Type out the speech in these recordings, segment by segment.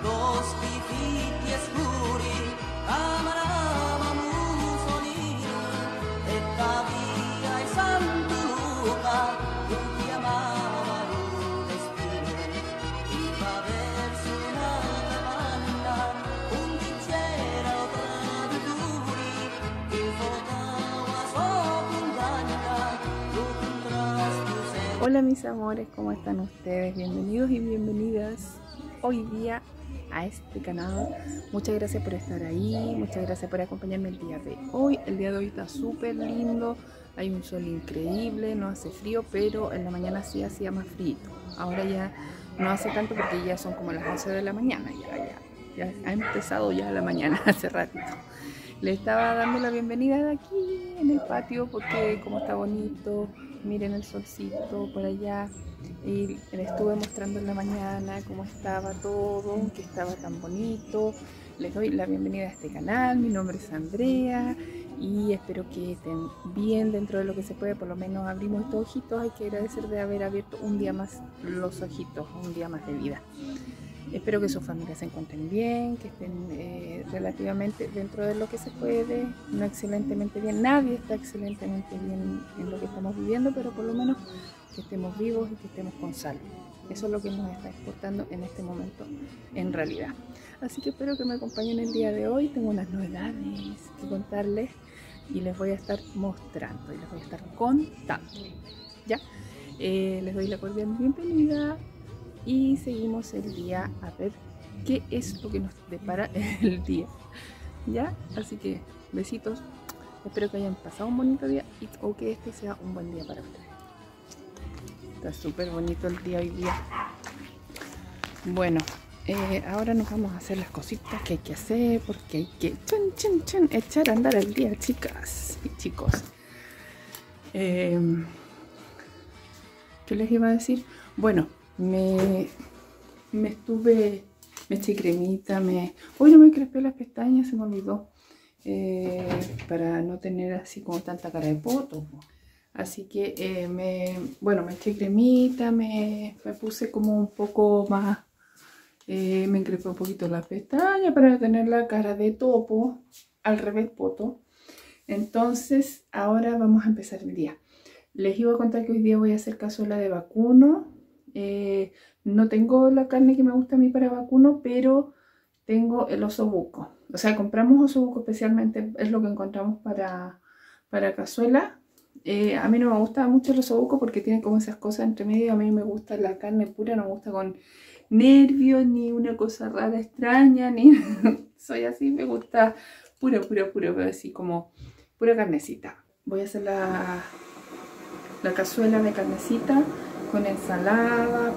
Hola mis amores, ¿cómo están ustedes? Bienvenidos y bienvenidas hoy día a este canal. Muchas gracias por estar ahí, muchas gracias por acompañarme el día de hoy. El día de hoy está súper lindo, hay un sol increíble, no hace frío, pero en la mañana sí hacía más frío. Ahora ya no hace tanto porque ya son como las 11 de la mañana, ya ha empezado ya la mañana hace ratito. Le estaba dando la bienvenida de aquí en el patio porque como está bonito, miren el solcito por allá. Y le estuve mostrando en la mañana cómo estaba todo, que estaba tan bonito. Les doy la bienvenida a este canal, mi nombre es Andrea y espero que estén bien dentro de lo que se puede. Por lo menos abrimos estos ojitos, hay que agradecer de haber abierto un día más los ojitos, un día más de vida. Espero que sus familias se encuentren bien, que estén relativamente dentro de lo que se puede, no excelentemente bien. Nadie está excelentemente bien en lo que estamos viviendo, pero por lo menos que estemos vivos y que estemos con salud. Eso es lo que nos está exportando en este momento en realidad. Así que espero que me acompañen el día de hoy. Tengo unas novedades que contarles y les voy a estar mostrando y les voy a estar contando. ¿Ya? Les doy la cordial bienvenida. Y seguimos el día a ver qué es lo que nos depara el día. ¿Ya? Así que besitos. Espero que hayan pasado un bonito día o que este sea un buen día para ustedes. Está súper bonito el día hoy día. Bueno, ahora nos vamos a hacer las cositas que hay que hacer porque hay que echar a andar el día, chicas y chicos. ¿Qué les iba a decir? Bueno, me eché cremita, hoy no me crespé las pestañas, se me olvidó, para no tener así como tanta cara de poto. Así que me eché cremita, me puse como un poco más, me encrespé un poquito las pestañas para no tener la cara de topo, al revés poto. Entonces ahora vamos a empezar el día. Les iba a contar que hoy día voy a hacer cazuela de vacuno. No tengo la carne que me gusta a mí para vacuno, pero tengo el osobuco. O sea, compramos osobuco especialmente, es lo que encontramos para cazuela. A mí no me gusta mucho el osobuco porque tiene como esas cosas entre medio. A mí me gusta la carne pura, no me gusta con nervios, ni una cosa rara extraña, ni soy así, me gusta pura, pero así como pura carnecita. Voy a hacer la cazuela de carnecita con ensalada,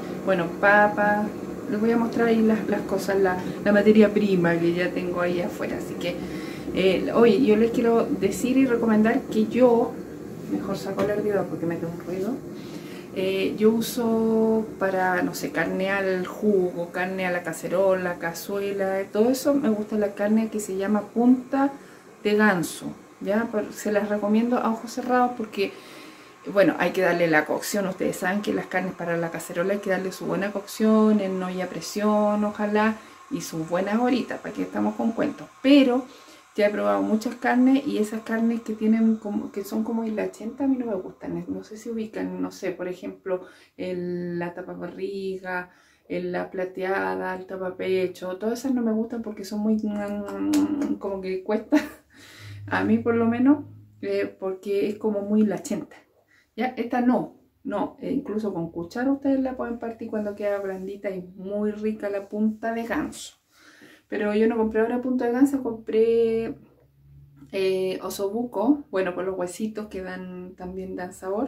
papa. Les voy a mostrar ahí las cosas, la materia prima que ya tengo ahí afuera. Así que, oye, yo les quiero decir y recomendar que yo, mejor saco el hervidor porque me queda un ruido. Yo uso para, no sé, carne al jugo, carne a la cacerola, cazuela, todo eso. Me gusta la carne que se llama punta de ganso, ¿ya? Se las recomiendo a ojos cerrados porque, bueno, hay que darle la cocción. Ustedes saben que las carnes para la cacerola hay que darle su buena cocción, en olla a presión, ojalá, y sus buenas horitas, para que estamos con cuentos. Pero ya he probado muchas carnes y esas carnes que tienen que son como hilachenta a mí no me gustan. No sé si ubican, no sé, por ejemplo, la tapabarriga, la plateada, el tapapecho, todas esas no me gustan porque son muy como que cuesta, a mí por lo menos, porque es como muy hilachenta. Ya, esta no, incluso con cuchara ustedes la pueden partir cuando queda blandita y muy rica la punta de ganso. Pero yo no compré ahora punta de ganso, compré osobuco, bueno, con los huesitos que también dan sabor.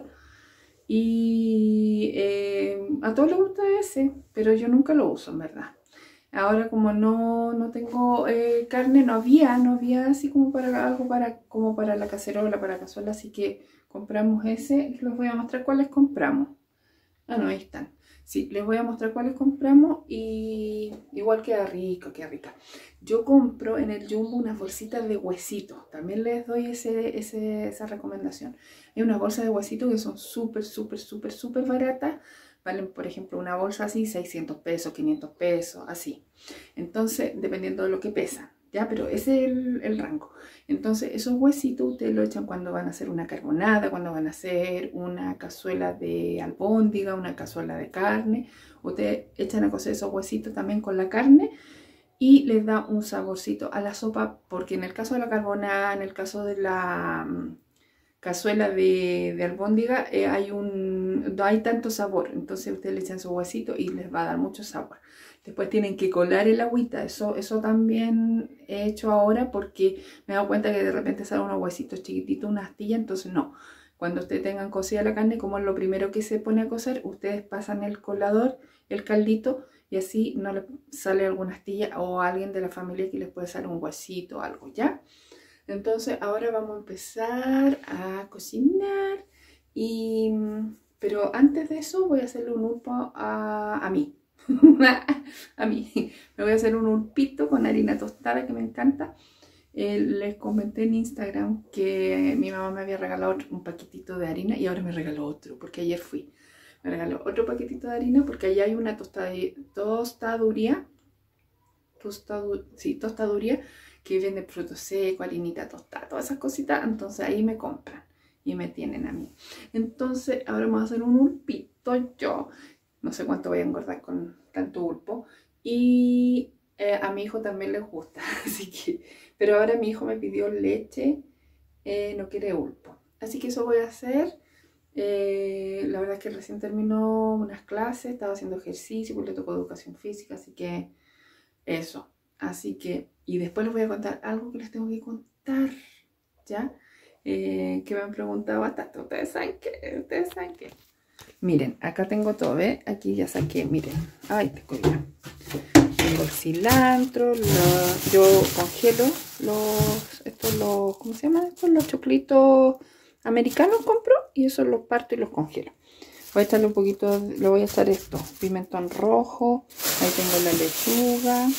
Y a todos les gusta ese, pero yo nunca lo uso, en verdad. Ahora como no tengo carne, no había así como para algo como para la cacerola, para cazuela, así que compramos ese. Les voy a mostrar cuáles compramos. Ah, no, ahí están. Sí, les voy a mostrar cuáles compramos y igual queda rico, queda rica. Yo compro en el Jumbo unas bolsitas de huesitos. También les doy esa recomendación. Hay unas bolsas de huesitos que son súper baratas valen, por ejemplo, una bolsa así, 600 pesos, 500 pesos, así. Entonces, dependiendo de lo que pesan, ¿ya? Pero ese es el rango. Entonces, esos huesitos ustedes lo echan cuando van a hacer una carbonada, cuando van a hacer una cazuela de albóndiga, una cazuela de carne. Ustedes echan a cocer esos huesitos también con la carne y les da un saborcito a la sopa, porque en el caso de la carbonada, en el caso de la cazuela de albóndiga, no hay tanto sabor. Entonces ustedes le echan su huesito y les va a dar mucho sabor. Después tienen que colar el agüita. Eso también he hecho ahora porque me he dado cuenta que de repente salen unos huesitos chiquititos, una astilla. Entonces no. Cuando ustedes tengan cocida la carne, como es lo primero que se pone a cocer, ustedes pasan el colador, el caldito, y así no le sale alguna astilla o a alguien de la familia que les puede salir un huesito o algo, ¿ya? Entonces ahora vamos a empezar a cocinar, pero antes de eso voy a hacerle un ulpo a mí. A mí. Me voy a hacer un ulpito con harina tostada que me encanta. Les comenté en Instagram que mi mamá me había regalado un paquetito de harina y ahora me regaló otro, porque ayer fui. Me regaló otro paquetito de harina porque allá hay una tostaduría que vende frutos secos, harinita tostada, todas esas cositas. Entonces ahí me compran y me tienen a mí. Entonces ahora vamos a hacer un ulpito. Yo no sé cuánto voy a engordar con tanto ulpo. Y a mi hijo también le gusta, así que... Pero ahora mi hijo me pidió leche, no quiere ulpo. Así que eso voy a hacer. La verdad es que recién terminó unas clases, estaba haciendo ejercicio, porque le tocó educación física, así que eso. Así que, y después les voy a contar algo que les tengo que contar, ¿ya? Que me han preguntado bastante. ¿Ustedes saben qué? ¿Ustedes saben qué? Miren, acá tengo todo, ¿ves? Aquí ya saqué, miren. Ay, te colgué. Tengo el cilantro, yo congelo ¿cómo se llama esto? Los choclitos americanos compro y eso los parto y los congelo. Voy a echarle un poquito, le voy a echar esto, pimentón rojo, ahí tengo la lechuga,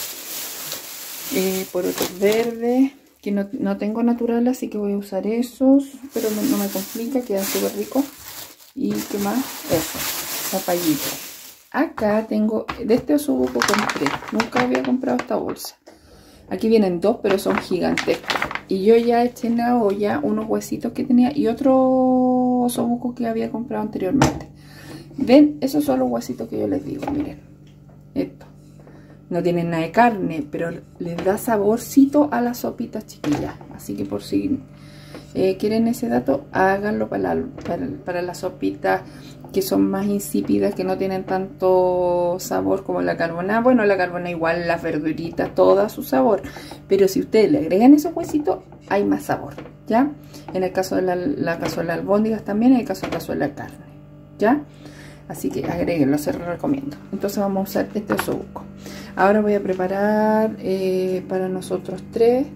porotos verdes, que no tengo natural, así que voy a usar esos, pero no me complica, quedan súper ricos. Y qué más, eso, zapallito. Acá tengo, de este osobuco compré, nunca había comprado esta bolsa. Aquí vienen dos, pero son gigantescos. Y yo ya eché en la olla unos huesitos que tenía y otro osobuco que había comprado anteriormente. ¿Ven? Esos son los huesitos que yo les digo, miren. Esto. No tienen nada de carne, pero les da saborcito a las sopitas, chiquillas. Así que por si quieren ese dato, háganlo para las sopitas que son más insípidas, que no tienen tanto sabor como la carbonada. Bueno, la carbonada igual, las verduritas, todo su sabor. Pero si ustedes le agregan esos huesitos, hay más sabor, ¿ya? En el caso de la cazuela de albóndigas también, en el caso de la cazuela de carne, ¿ya? Así que agréguenlo, se lo recomiendo. Entonces vamos a usar este osobuco. Ahora voy a preparar para nosotros tres.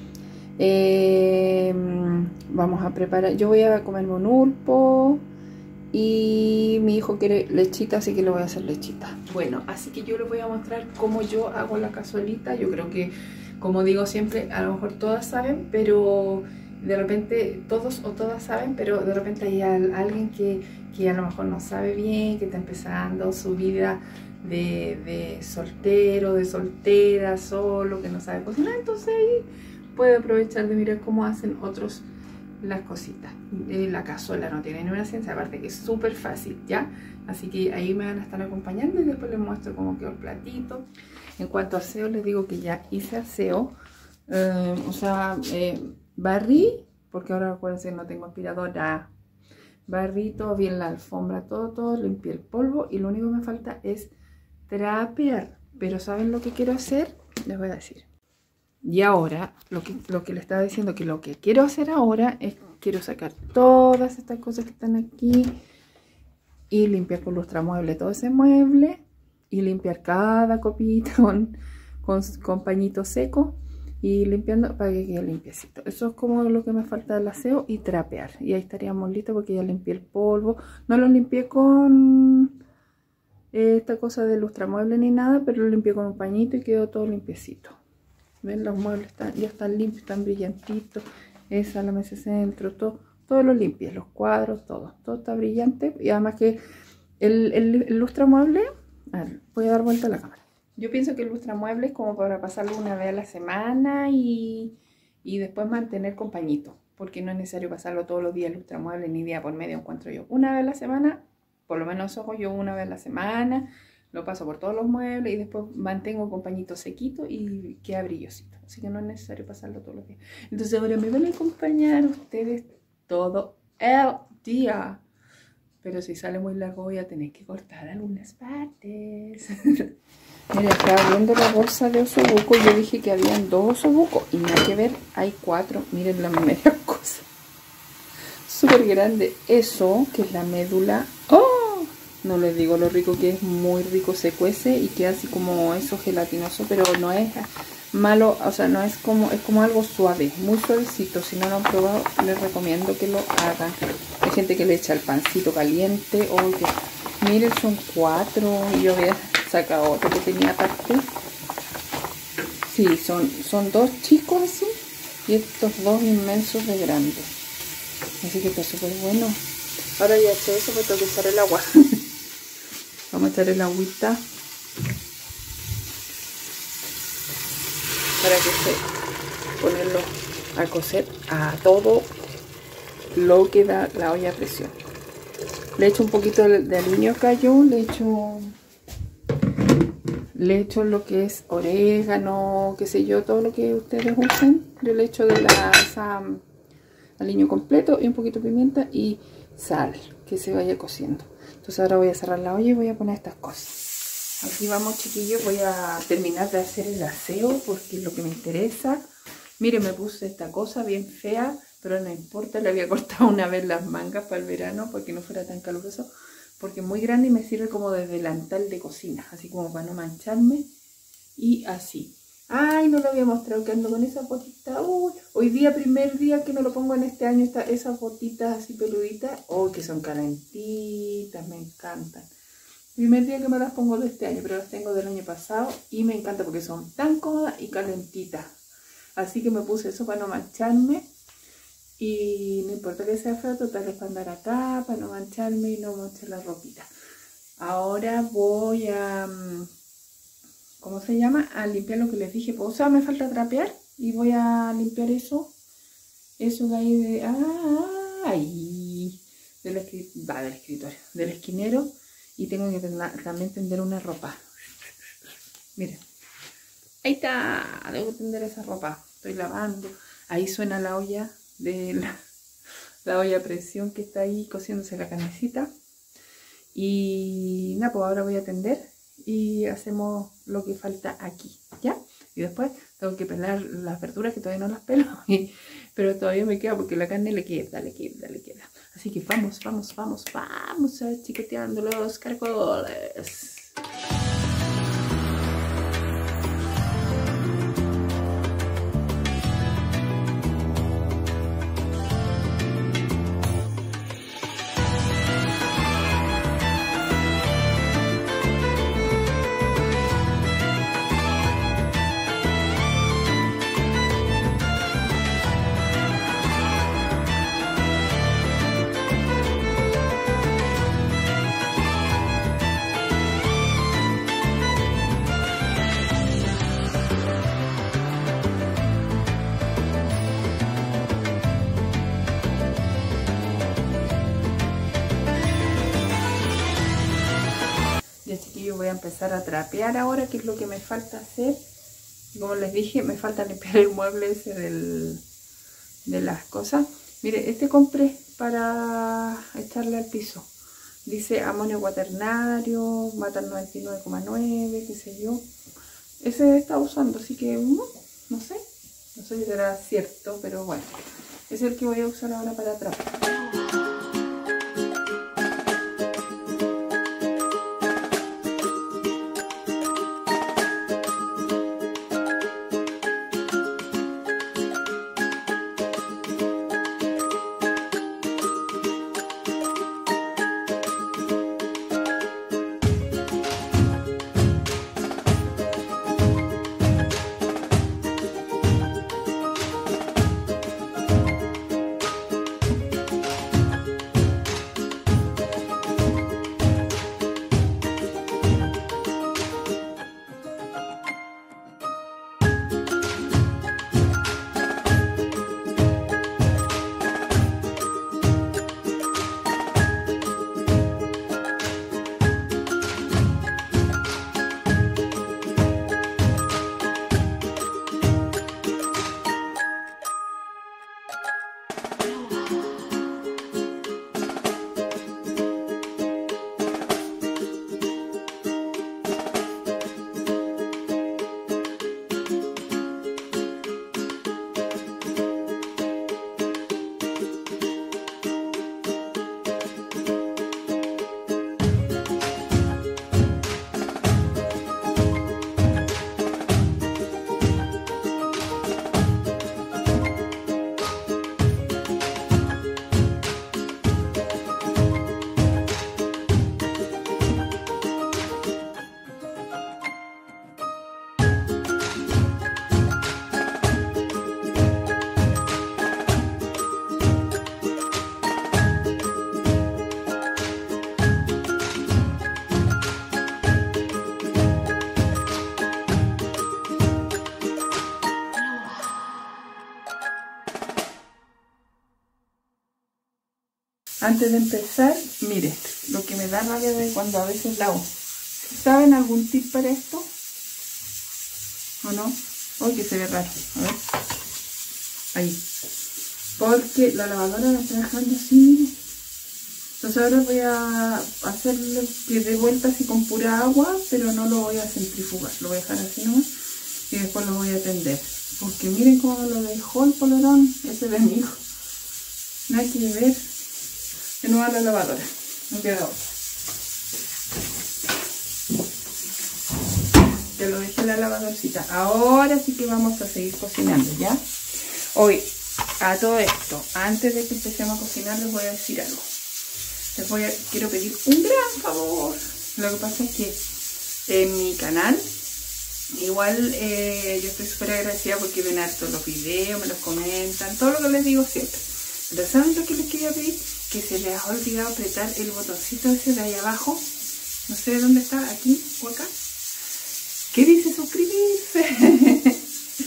Vamos a preparar, yo voy a comerme un ulpo y mi hijo quiere lechita, así que le voy a hacer lechita. Bueno, así que yo les voy a mostrar cómo yo hago la cazuelita. Yo creo que, como digo siempre, a lo mejor todas saben, pero de repente todos o todas saben, pero de repente hay alguien que a lo mejor no sabe bien, que está empezando su vida de soltero, de soltera, solo, que no sabe cocinar. Entonces ahí puede aprovechar de mirar cómo hacen otros las cositas. La cazuela no tiene ni una ciencia, aparte que es súper fácil, ¿ya? Así que ahí me van a estar acompañando y después les muestro cómo quedó el platito. En cuanto a aseo, les digo que ya hice aseo. Barrí, porque ahora acuérdense que no tengo aspiradora. Barrí todo bien la alfombra, todo, limpié el polvo y lo único que me falta es trapear. Pero ¿saben lo que quiero hacer? Les voy a decir. Y ahora, lo que le estaba diciendo, que lo que quiero hacer ahora es, quiero sacar todas estas cosas que están aquí y limpiar con lustramueble todo ese mueble y limpiar cada copita con pañito seco y limpiando para que quede limpiecito. Eso es como lo que me falta del aseo y trapear. Y ahí estaríamos listos porque ya limpié el polvo. No lo limpié con esta cosa de lustramueble ni nada, pero lo limpié con un pañito y quedó todo limpiecito. ¿Ven? Los muebles ya están limpios, están brillantitos. Esa, la mesa de centro, todo lo limpié, los cuadros, todo está brillante. Y además que El lustramueble, a ver, voy a dar vuelta a la cámara. Yo pienso que el lustramueble es como para pasarlo una vez a la semana y después mantener con pañito, porque no es necesario pasarlo todos los días el lustramueble ni día por medio, encuentro yo. Una vez a la semana, por lo menos hago yo una vez a la semana, lo paso por todos los muebles y después mantengo con pañito sequito y queda brillosito. Así que no es necesario pasarlo todos los días. Entonces ahora me van a acompañar ustedes todo el día. Pero si sale muy largo voy a tener que cortar algunas partes. Mira, estaba viendo la bolsa de osobuco y yo dije que habían 2 osobucos. Y nada que ver, hay 4. Miren la media cosa. Súper grande. Eso, que es la médula. ¡Oh! No les digo lo rico que es. Muy rico, se cuece y queda así como eso gelatinoso. Pero no es malo, o sea, no es como, es como algo suave, muy suavecito. Si no lo han probado, les recomiendo que lo hagan. Hay gente que le echa el pancito caliente. Oye, miren, son 4 y yo había sacado otro que tenía aparte. Sí, son 2 chicos así y estos 2 inmensos de grandes. Así que está súper bueno. Ahora ya sé eso, me tengo que echar el agua. Vamos a echar el agüita para que se ponerlo a cocer a todo lo que da la olla a presión. Le echo un poquito de aliño cayó, le echo lo que es orégano, qué sé yo, todo lo que ustedes usen. Yo le echo de aliño completo y un poquito de pimienta y sal, que se vaya cociendo. Entonces ahora voy a cerrar la olla y voy a poner estas cosas. Aquí vamos, chiquillos, voy a terminar de hacer el aseo porque es lo que me interesa. Miren, me puse esta cosa bien fea, pero no importa, le había cortado una vez las mangas para el verano para que no fuera tan caluroso, porque es muy grande y me sirve como de delantal de cocina, así como para no mancharme. Y así. Ay, no lo había mostrado que ando con esa botita. Uy, hoy día, primer día que me lo pongo en este año, esas botitas así peluditas. Oh, que son calentitas, me encantan. Primer día que me las pongo de este año, pero las tengo del año pasado y me encanta porque son tan cómodas y calentitas. Así que me puse eso para no mancharme. Y no importa que sea feo, total es para andar acá, para no mancharme y no manchar la ropita. Ahora voy a... ¿cómo se llama? A limpiar lo que les dije. O sea, me falta trapear y voy a limpiar eso. Eso de ahí de... ¡ay! Del escritorio, del esquinero. Y tengo que también tender una ropa. Miren. Ahí está. Debo tender esa ropa. Estoy lavando. Ahí suena la olla de la olla a presión que está ahí cociéndose la carnecita. Y nada, pues ahora voy a tender y hacemos lo que falta aquí, ¿ya? Y después tengo que pelar las verduras que todavía no las pelo, pero todavía me queda porque la carne le queda. Así que vamos a chiqueteando los caracoles. Ya, chiquillos, voy a empezar a trapear ahora, que es lo que me falta hacer. Como les dije, me falta limpiar el mueble ese de las cosas. Mire, este compré para echarle al piso. Dice amonio cuaternario, mata el 99,9, qué sé yo. Ese está usando, así que no sé si será cierto, pero bueno. Es el que voy a usar ahora para trapear. antes de empezar, mire, lo que me da rabia de cuando a veces lavo. ¿Saben algún tip para esto? ¿O no? Uy, que se ve raro. A ver. Ahí. Porque la lavadora la está dejando así, miren. Entonces ahora voy a hacerle que dé vuelta así con pura agua, pero no lo voy a centrifugar. Lo voy a dejar así nomás y después lo voy a tender. Porque miren cómo me lo dejó el polerón ese de mi hijo. No hay que ver. De nuevo a la lavadora. No queda otra. Ya lo dejé en la lavadorcita. Ahora sí que vamos a seguir cocinando, ¿ya? Hoy, a todo esto, antes de que empecemos a cocinar, les voy a decir algo. Quiero pedir un gran favor. Lo que pasa es que en mi canal, igual yo estoy súper agradecida porque ven harto los videos, me los comentan, todo lo que les digo siempre. Pero ¿saben lo que les quería pedir? Que se les ha olvidado apretar el botoncito ese de ahí abajo. No sé de dónde está, aquí o acá. ¿Qué dice suscribirse?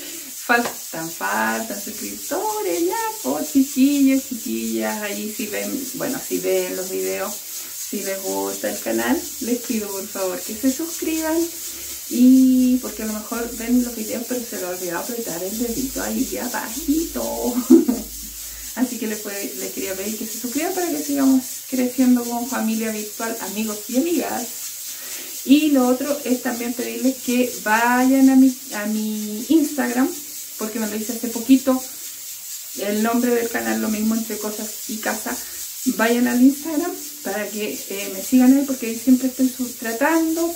faltan suscriptores ya, por chiquillos, chiquillas, ahí si ven, bueno, si ven los videos, si les gusta el canal, les pido por favor que se suscriban, y porque a lo mejor ven los videos pero se les ha olvidado apretar el dedito ahí abajito. Así que les quería pedir que se suscriban para que sigamos creciendo como familia virtual, amigos y amigas. Y lo otro es también pedirles que vayan a mi Instagram, porque me lo hice hace poquito, el nombre del canal lo mismo, Entre Cosas y Casa. Vayan al Instagram para que me sigan ahí, porque ahí siempre estoy tratando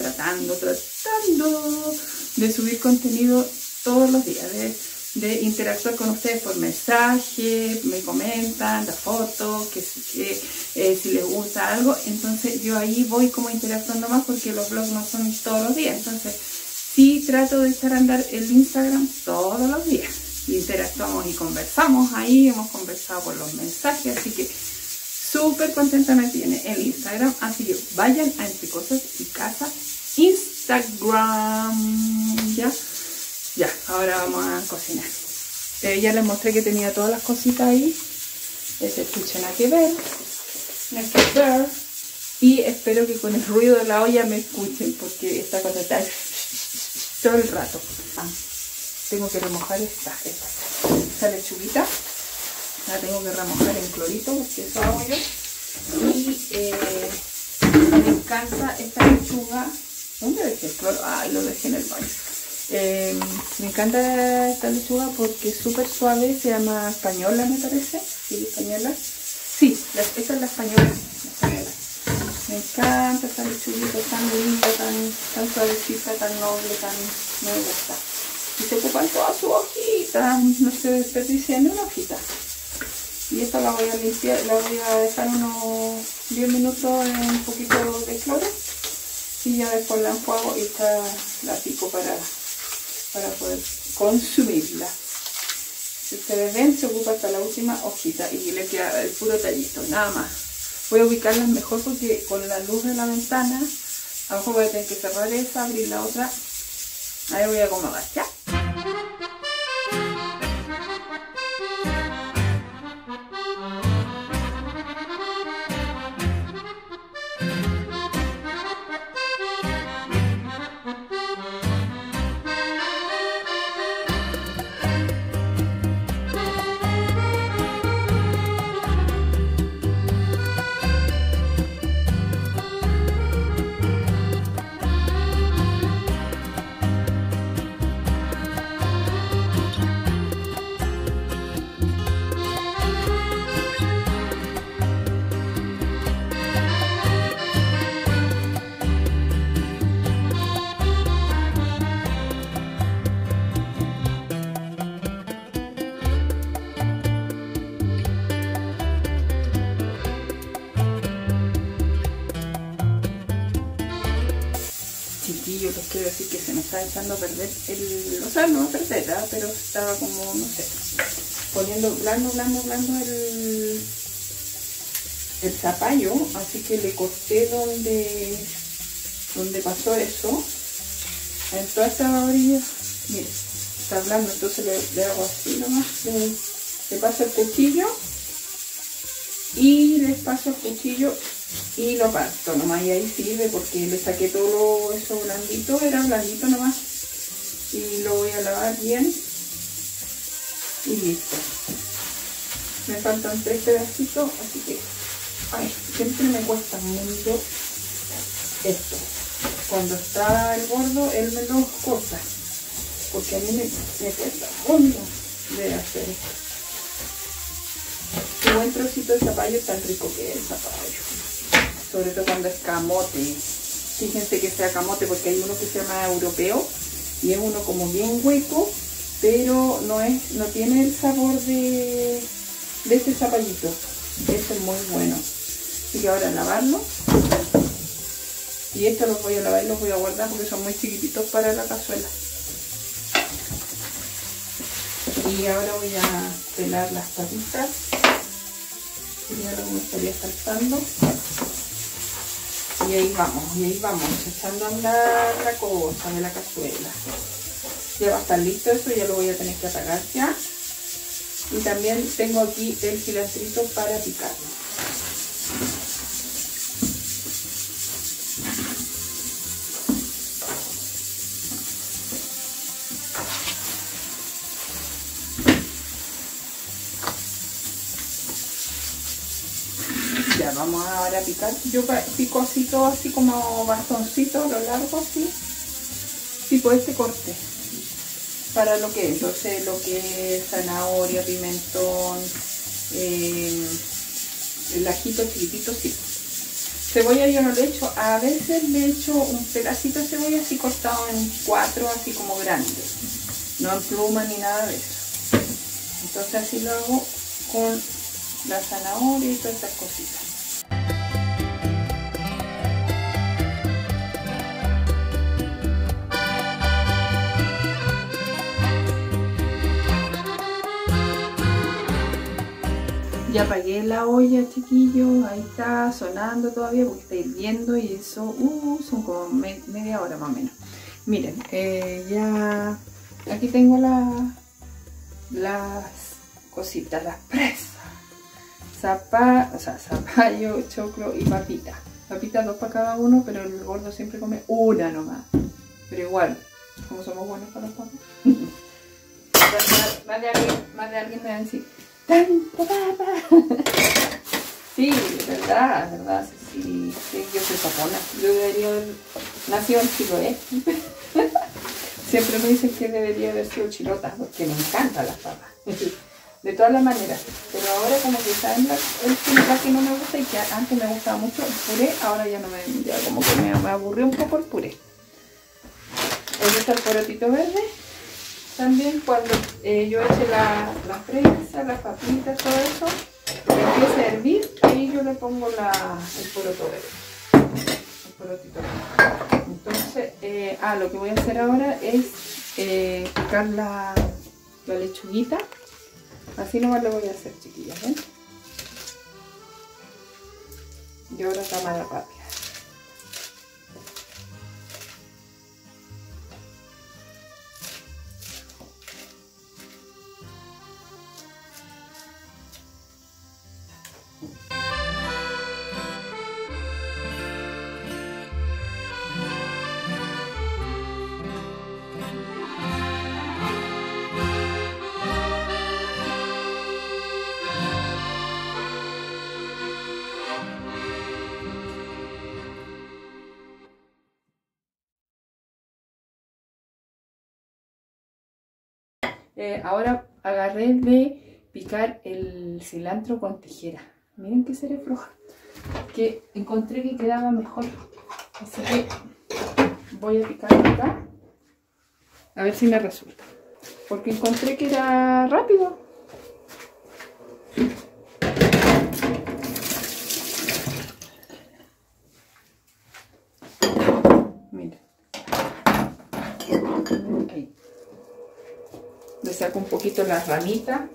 de subir contenido todos los días, de interactuar con ustedes por mensaje, me comentan las fotos, que si les gusta algo. Entonces yo ahí voy como interactuando más, porque los vlogs no son todos los días. Entonces sí trato de echar a andar el Instagram todos los días. Interactuamos y conversamos ahí, hemos conversado por los mensajes, así que súper contenta me tiene el Instagram. Así que vayan a Entre Cosas y Casa Instagram, ¿ya? Ya, ahora vamos a cocinar. Ya les mostré que tenía todas las cositas ahí. Escuchen, nada que ver. Y espero que con el ruido de la olla me escuchen, porque esta cosa está todo el rato. Tengo que remojar esta lechuguita. La tengo que remojar en clorito, porque eso hago yo. Y me encanta esta lechuga. ¿Dónde dejé el cloro? Ah, lo dejé en el baño. Me encanta esta lechuga porque es súper suave, se llama española, me parece. ¿Sí, española? Sí, esta es la española. Me encanta esta lechuguita tan linda, tan suavecita, tan noble, me gusta. Y se ocupan todas sus hojitas, no se desperdicia ni una hojita. Y esta la voy a limpiar, la voy a dejar unos 10 minutos en un poquito de cloro. Y ya después la enjuago y la pico para poder consumirla. Si ustedes ven, se ocupa hasta la última hojita y le queda el puro tallito, nada más. Voy a ubicarlas mejor porque con la luz de la ventana, a lo mejor voy a tener que cerrar esa, abrir la otra. Ahí voy a acomodar, ¿ya? Chiquillos, les quiero decir que se me está echando a perder o sea, no a perder, ¿eh? Pero estaba como, no sé, poniendo blando el zapallo, así que le corté donde pasó eso, en toda esta orilla. Mire, está blando, entonces le hago así nomás, le paso el cuchillo y les paso el cuchillo y lo parto nomás, y ahí sirve porque le saqué todo eso blandito, era blandito nomás, y lo voy a lavar bien y listo. Me faltan 3 pedacitos, así que ay, siempre me cuesta mucho esto. Cuando está el gordo, él me lo corta, porque a mí me cuesta mucho de hacer esto. Un buen trocito de zapallo, tan rico que es el zapallo, sobre todo cuando es camote. Fíjense que sea camote, porque hay uno que se llama europeo y es uno como bien hueco, pero no tiene el sabor de este zapallito. Este es muy bueno. Así que ahora lavarlo, y estos los voy a lavar y los voy a guardar porque son muy chiquititos para la cazuela. Y ahora voy a pelar las papitas. Y ahora me estaría saltando. Y ahí vamos, echando a andar la cosa de la cazuela. Ya va a estar listo eso, ya lo voy a tener que apagar ya. Y también tengo aquí el cilantrito para picarlo. Ya vamos ahora a picar. Yo pico así todo, así como bastoncito, lo largo así, tipo este corte, para lo que es. Entonces lo que es zanahoria, pimentón, el ajito chiquitito, sí. Cebolla yo no le echo, a veces le echo un pedacito de cebolla así cortado en 4, así como grande, no en pluma ni nada de eso. Entonces así lo hago con la zanahoria y todas estas cositas. Ya apagué la olla, chiquillos, ahí está sonando todavía porque está hirviendo y eso, son como media hora más o menos. Miren, ya aquí tengo las cositas, las presas. Zapallo, choclo y papita. Papitas 2 para cada uno, pero el gordo siempre come una nomás. Pero igual, como somos buenos para las papas. Más de alguien me va a decir, ¡tanta papa! Sí, verdad, sí, yo soy papona. Yo debería haber nacido en Chiloé. Siempre me dicen que debería haber sido chilota, porque me encantan las papas. De todas las maneras, pero ahora como que saben la que no me gusta, y que antes me gustaba mucho el puré, ahora ya no ya como que me aburrió un poco el puré. Me gusta el porotito verde. También cuando yo eche la fresa, las papitas, todo eso, empiece a hervir, ahí yo le pongo el poroto verde, el porotito verde. Entonces, lo que voy a hacer ahora es picar la lechuguita. Así nomás lo voy a hacer, chiquillas, ¿ven? Y ahora tama la papia. Ahora agarré de picar el cilantro con tijera. Miren que seré floja, que encontré que quedaba mejor. Así que voy a picar acá, a ver si me resulta, porque encontré que era rápido. Miren, ahí. Le saco un poquito la ramita.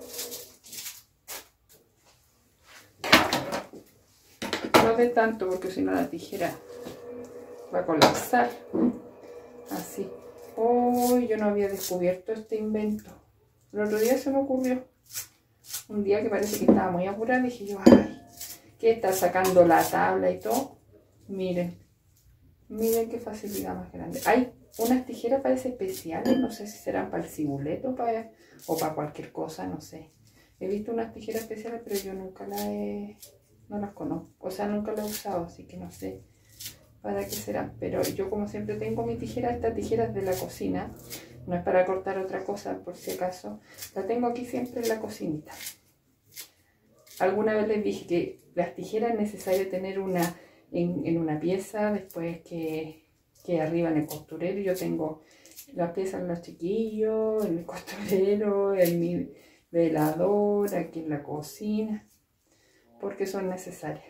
No de tanto, porque si no la tijera va a colapsar. Así. Oh, yo no había descubierto este invento. El otro día se me ocurrió. Un día que parece que estaba muy apurada, dije yo, ay, que está sacando la tabla y todo. Miren, miren qué facilidad más grande. Hay unas tijeras parece especiales, no sé si serán para el cibuleto o para cualquier cosa, no sé. He visto unas tijeras especiales, pero yo nunca no las conozco, o sea, nunca las he usado, así que no sé para qué serán. Pero yo como siempre tengo mi tijera, esta tijera es de la cocina, no es para cortar otra cosa, por si acaso. La tengo aquí siempre en la cocinita. Alguna vez les dije que las tijeras es necesario tener una en una pieza, después que arriba en el costurero. Yo tengo la pieza en los chiquillos, en el costurero, en mi velador, aquí en la cocina, porque son necesarias.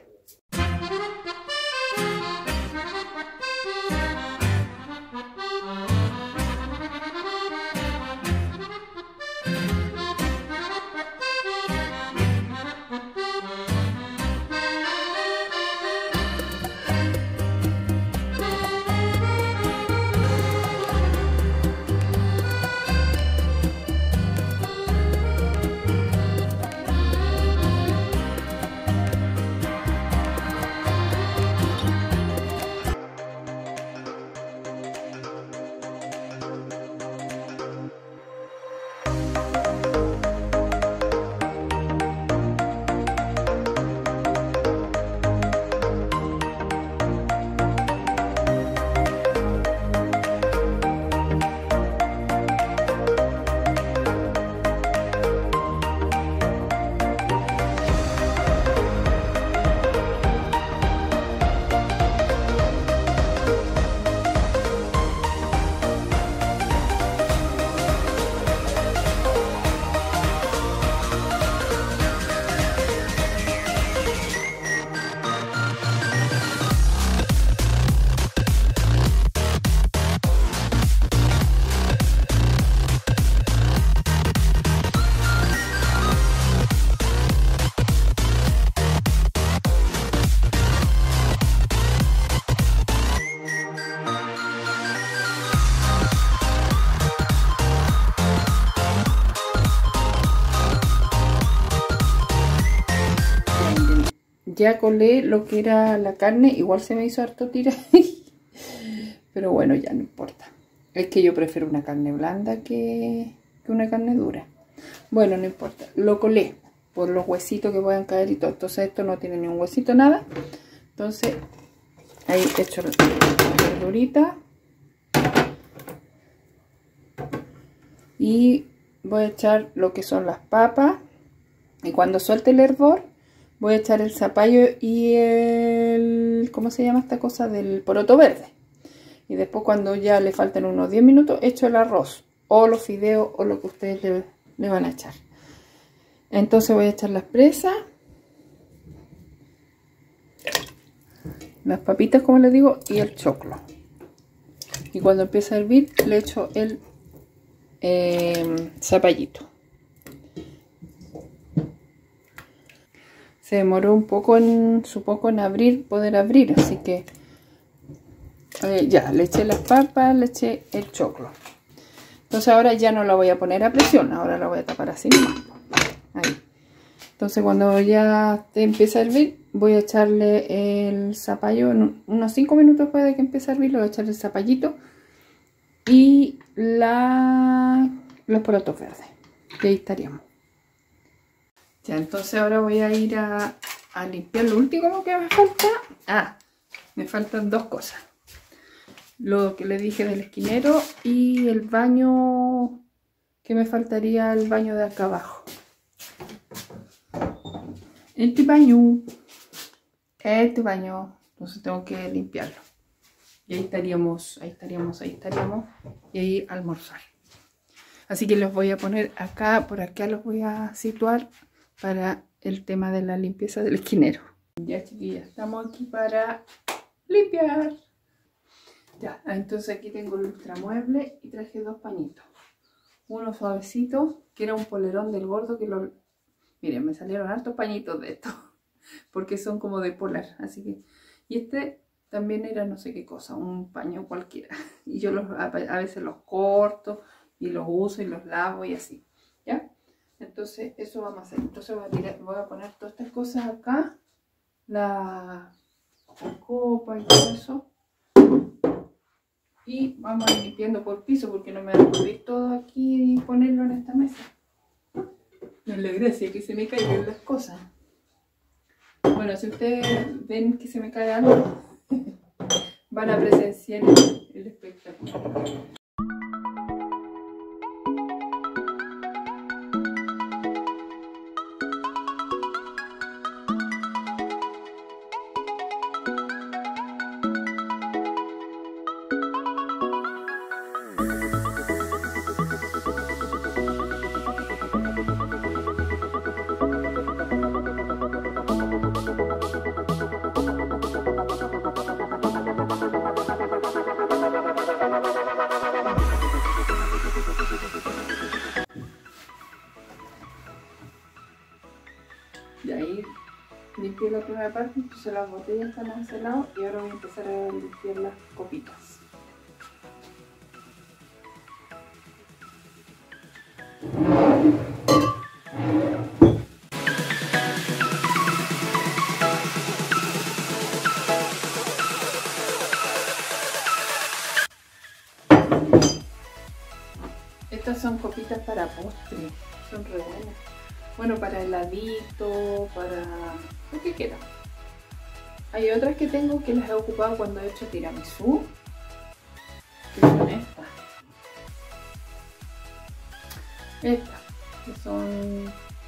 Ya colé lo que era la carne, igual se me hizo harto tira, pero bueno, ya no importa. Es que yo prefiero una carne blanda que una carne dura. Bueno, no importa, lo colé por los huesitos que puedan caer y todo. Entonces esto no tiene ni un huesito, nada. Entonces ahí he hecho la verdurita. Y voy a echar lo que son las papas. Y cuando suelte el hervor, voy a echar el zapallo y el... ¿cómo se llama esta cosa? Del poroto verde. Y después cuando ya le faltan unos 10 minutos, echo el arroz. O los fideos o lo que ustedes le van a echar. Entonces voy a echar las presas. Las papitas, como les digo, y el choclo. Y cuando empiece a hervir, le echo el zapallito. Se demoró un poco en poder abrir, así que ya le eché las papas, le eché el choclo. Entonces ahora ya no la voy a poner a presión, ahora la voy a tapar así nomás. Ahí. Entonces cuando ya empiece a hervir, voy a echarle el zapallo, unos 5 minutos después de que empiece a hervir, le voy a echar el zapallito y los porotos verdes. Y ahí estaríamos. Ya, entonces ahora voy a ir a limpiar lo último que me falta. Me faltan dos cosas. Lo que le dije del esquinero y el baño, que me faltaría el baño de acá abajo. Este baño. Entonces tengo que limpiarlo. Y ahí estaríamos. Y ahí almorzar. Así que los voy a poner acá, por acá los voy a situar para el tema de la limpieza del esquinero. Ya, chiquillas, estamos aquí para limpiar. Ya, entonces aquí tengo el ultramueble y traje dos pañitos. Uno suavecito, que era un polerón del gordo, que lo... Miren, me salieron hartos pañitos de estos, porque son como de polar, así que... Y este también era no sé qué cosa, un paño cualquiera. Y yo a veces los corto y los uso y los lavo y así, ¿ya? Entonces eso vamos a hacer. Entonces voy a poner todas estas cosas acá la copa y todo eso. Y vamos a ir limpiando por piso porque no me va a cubrir todo aquí y ponerlo en esta mesa. No es la gracia que se me caigan las cosas. Bueno, si ustedes ven que se me cae algo, van a presenciar el espectáculo. Y ahí limpié la primera parte, entonces las botellas están a ese lado y ahora voy a empezar a limpiar las copitas. Estas son copitas para postre, son re buenas. Bueno, para heladito, para lo que quieran. Hay otras que tengo que las he ocupado cuando he hecho tiramisú, que son estas. Estas, que son,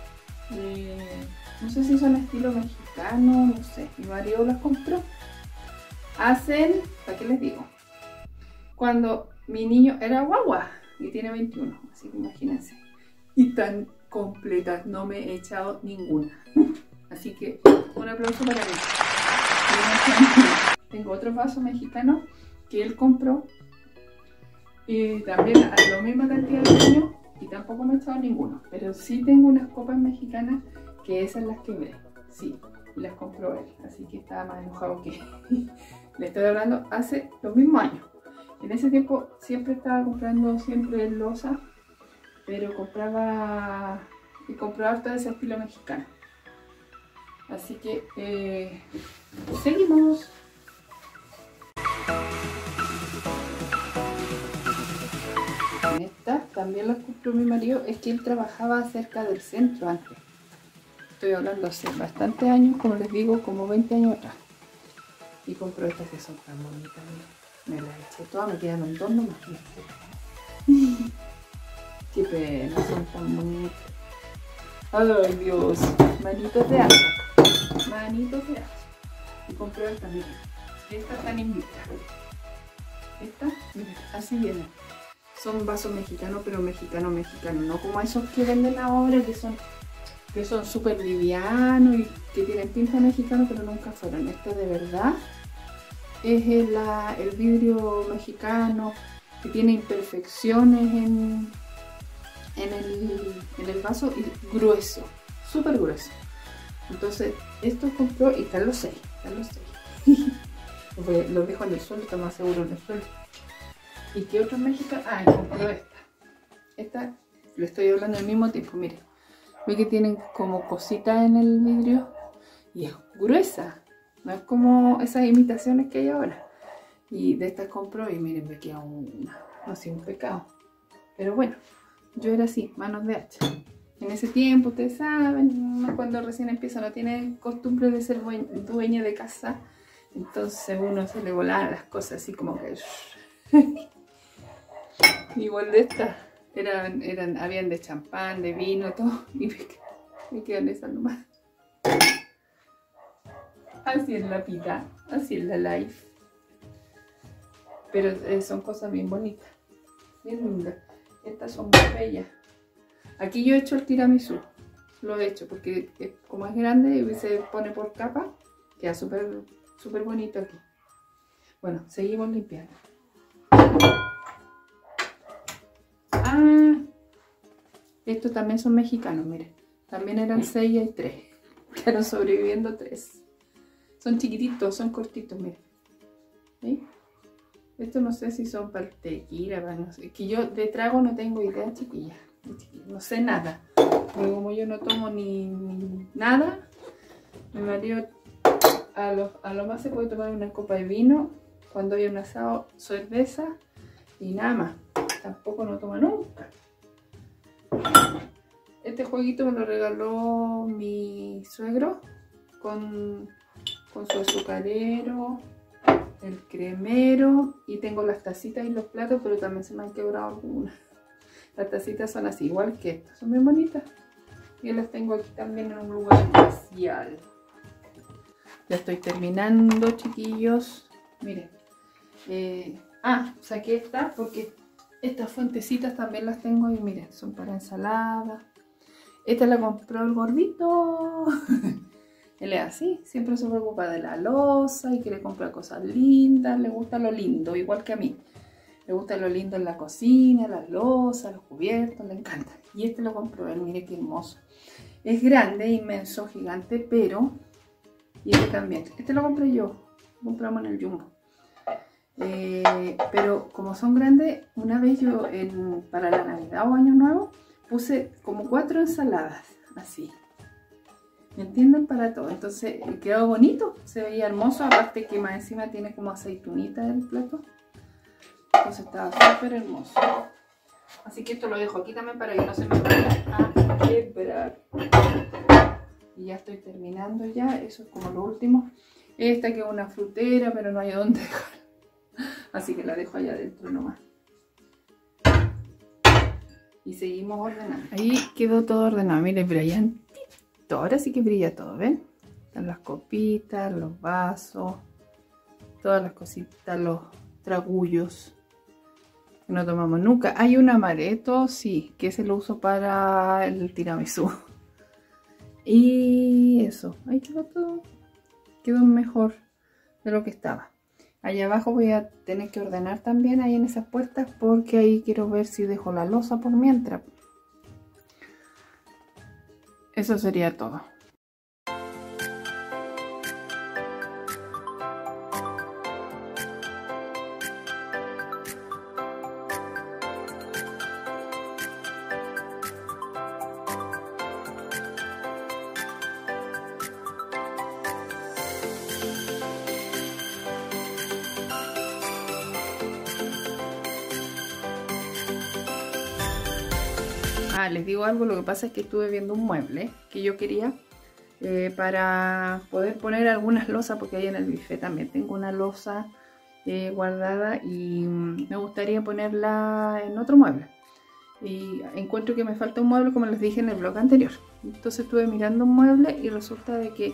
no sé si son estilo mexicano, no sé. Mi marido las compró. Hacen, ¿para qué les digo? Cuando mi niño era guagua y tiene 21, así que imagínense. Y tan completas, no me he echado ninguna. Así que un aplauso para mí. Tengo otro vaso mexicano que él compró y también a la misma cantidad de años y tampoco me he echado ninguno. Pero sí tengo unas copas mexicanas que esas las quebré, sí, y las compró él. Así que estaba más enojado que le estoy hablando hace los mismos años. En ese tiempo siempre estaba comprando siempre loza, pero compraba harto de ese estilo mexicano. Así que seguimos. Estas también las compró mi marido, es que él trabajaba cerca del centro antes. Estoy hablando hace bastantes años, como les digo, como 20 años atrás. Y compró estas que son tan bonitas. Me las eché todas, me quedaron dos nomás. Qué pena, son tan bonitas. Ay Dios, manitos de hacha. Manitos de hacha. Y compré esta, miren. Estas están invitadas. Estas, miren, así vienen. Son vasos mexicanos, pero mexicano, no como esos que venden ahora, que son súper livianos y que tienen pinta mexicano, pero nunca fueron. Esto de verdad es el vidrio mexicano, que tiene imperfecciones en el vaso y grueso, súper grueso. Entonces estos compró y están los 6, los dejo en el suelo, está más seguro en el suelo. ¿Y qué otro mexicano? Ah, compró esta le estoy hablando al mismo tiempo, miren, ve que tienen como cositas en el vidrio y es gruesa, no es como esas imitaciones que hay ahora. Y de estas compró y miren, me queda una, no sé, un pecado, pero bueno. Yo era así, manos de hacha. En ese tiempo, ustedes saben, cuando recién empieza no tiene costumbre de ser dueña de casa. Entonces uno se le volaban las cosas así como que... Igual de estas, habían de champán, de vino, todo. Y me quedan esas nomás. Así es la vida, así es la life. Pero son cosas bien bonitas, bien lindas. Estas son muy bellas. Aquí yo he hecho el tiramisú. Lo he hecho porque como es grande y se pone por capa, queda súper bonito aquí. Bueno, seguimos limpiando. Ah, estos también son mexicanos, miren. También eran 6 y hay 3. Quedaron sobreviviendo 3. Son chiquititos, son cortitos, miren. ¿Sí? Esto no sé si son para el tequila, no sé. Que yo de trago no tengo idea, chiquilla. No sé nada. Pero como yo no tomo ni nada, mi marido a lo más se puede tomar una copa de vino, cuando hay un asado, cerveza y nada más. Tampoco no toma nunca. Este jueguito me lo regaló mi suegro con su azucarero, el cremero, y tengo las tacitas y los platos, pero también se me han quebrado algunas. Las tacitas son así, igual que estas, son bien bonitas. Y las tengo aquí también en un lugar especial. Ya estoy terminando, chiquillos. Miren. Saqué esta porque estas fuentecitas también las tengo ahí. Miren, son para ensalada. Esta la compró el gordito. Él es así, siempre se preocupa de la loza y quiere comprar cosas lindas. Le gusta lo lindo, igual que a mí. Le gusta lo lindo en la cocina, las lozas, los cubiertos, le encanta. Y este lo compró él, mire qué hermoso. Es grande, inmenso, gigante, pero... Y este también. Este lo compré yo. Lo compramos en el Jumbo. Pero como son grandes, una vez yo para la Navidad o Año Nuevo puse como 4 ensaladas, así. ¿Me entienden? Para todo. Entonces quedó bonito, se veía hermoso. Aparte que más encima tiene como aceitunita el plato. Entonces estaba súper hermoso. Así que esto lo dejo aquí también para que no se me vaya a quebrar. Y ya estoy terminando ya. Eso es como lo último. Esta que es una frutera, pero no hay dónde dejar. Así que la dejo allá adentro nomás. Y seguimos ordenando. Ahí quedó todo ordenado. Miren, brillantito. Ahora sí que brilla todo, ¿ven? Están las copitas, los vasos, todas las cositas, los tragullos. Que no tomamos nunca. Hay un amaretto, sí, que ese lo uso para el tiramisú. Y eso, ahí quedó todo. Quedó mejor de lo que estaba. Allá abajo voy a tener que ordenar también ahí en esas puertas, porque ahí quiero ver si dejo la loza por mientras. Eso sería todo. Les digo algo, lo que pasa es que estuve viendo un mueble que yo quería para poder poner algunas losas, porque ahí en el buffet también tengo una losa guardada y me gustaría ponerla en otro mueble. Y encuentro que me falta un mueble, como les dije en el vlog anterior. Entonces estuve mirando un mueble y resulta de que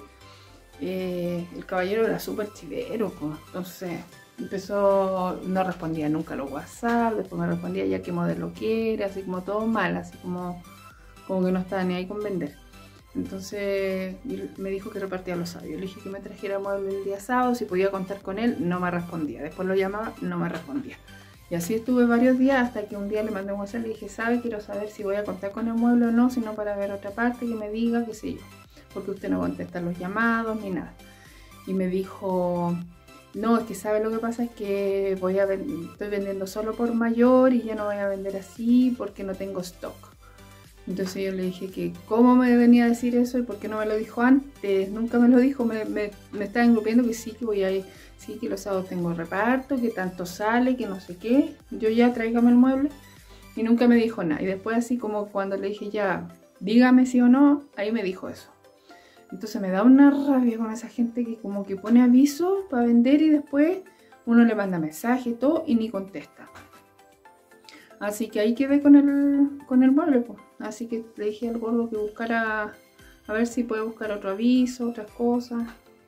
el caballero era súper chivero, pues. Entonces empezó, no respondía nunca a los WhatsApp, después me respondía ya qué modelo quiere, así como todo mal, así como que no estaba ni ahí con vender. Entonces me dijo que repartía los sábados. Yo le dije que me trajera mueble el día sábado, si podía contar con él, no me respondía. Después lo llamaba, no me respondía. Y así estuve varios días hasta que un día le mandé un WhatsApp y le dije, ¿sabe? Quiero saber si voy a contar con el mueble o no, sino para ver otra parte, que me diga, qué sé yo. Porque usted no contesta los llamados ni nada. Y me dijo, no, es que sabe lo que pasa es que estoy vendiendo solo por mayor y ya no voy a vender así porque no tengo stock. Entonces yo le dije que cómo me venía a decir eso y por qué no me lo dijo antes. Nunca me lo dijo, me estaba engrupiendo que sí, que voy a ir, sí, que los sábados tengo reparto, que tanto sale, que no sé qué. Yo ya tráigame el mueble y nunca me dijo nada. Y después así como cuando le dije ya, dígame sí o no, ahí me dijo eso. Entonces me da una rabia con esa gente que como que pone aviso para vender y después uno le manda mensaje y todo y ni contesta. Así que ahí quedé con el mueble, pues. Así que le dije al gordo que buscara, a ver si puede buscar otro aviso, otras cosas.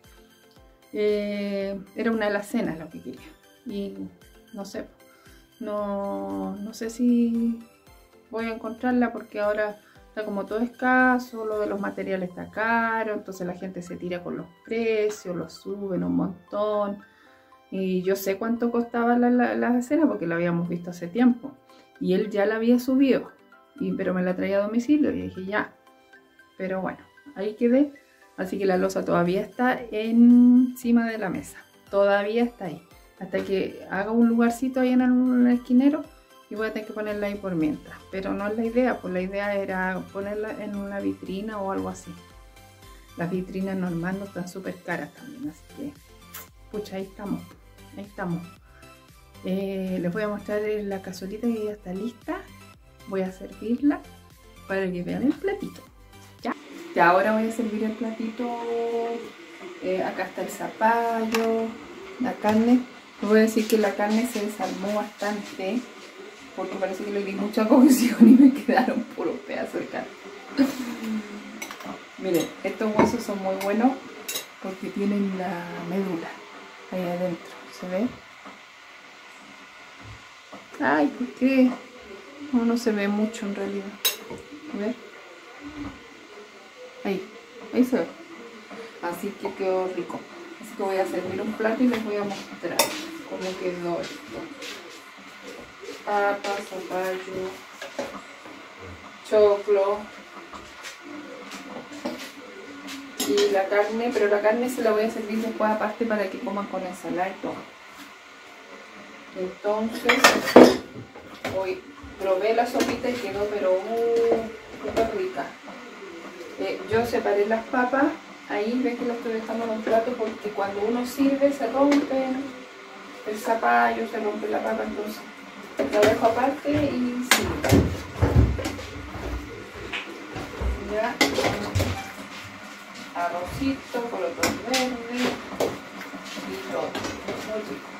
Era una alacena lo que quería. Y no sé, no sé si voy a encontrarla porque ahora está como todo escaso, lo de los materiales está caro, entonces la gente se tira con los precios, los suben un montón. Y yo sé cuánto costaba la alacena porque la habíamos visto hace tiempo. Y él ya la había subido, pero me la traía a domicilio y dije ya. Pero bueno, ahí quedé. Así que la loza todavía está encima de la mesa. Todavía está ahí. Hasta que haga un lugarcito ahí en el esquinero y voy a tener que ponerla ahí por mientras. Pero no es la idea, pues la idea era ponerla en una vitrina o algo así. Las vitrinas normales no están súper caras también, así que, pucha, ahí estamos, ahí estamos. Les voy a mostrar la cazuelita que ya está lista. Voy a servirla para que vean el platito. Ya ahora voy a servir el platito. Acá está el zapallo, la carne. Les voy a decir que la carne se desarmó bastante porque parece que le di mucha cocción y me quedaron puros pedazos de carne. Miren, estos huesos son muy buenos porque tienen la médula ahí adentro, ¿se ve? Ay, ¿por qué? No se ve mucho en realidad. A ver. Ahí se ve. Así que quedó rico. Así que voy a servir un plato y les voy a mostrar cómo quedó esto. Papa, zapallo, choclo y la carne, pero la carne se la voy a servir después aparte para que coman con ensalada y todo. Entonces, hoy probé la sopita y quedó pero súper rica. Yo separé las papas, ahí ven que las estoy dejando en un plato porque cuando uno sirve se rompe el zapallo, se rompe la papa, entonces la dejo aparte y sirvo. Ya, arrocito, porotos verdes y todo, muy rico.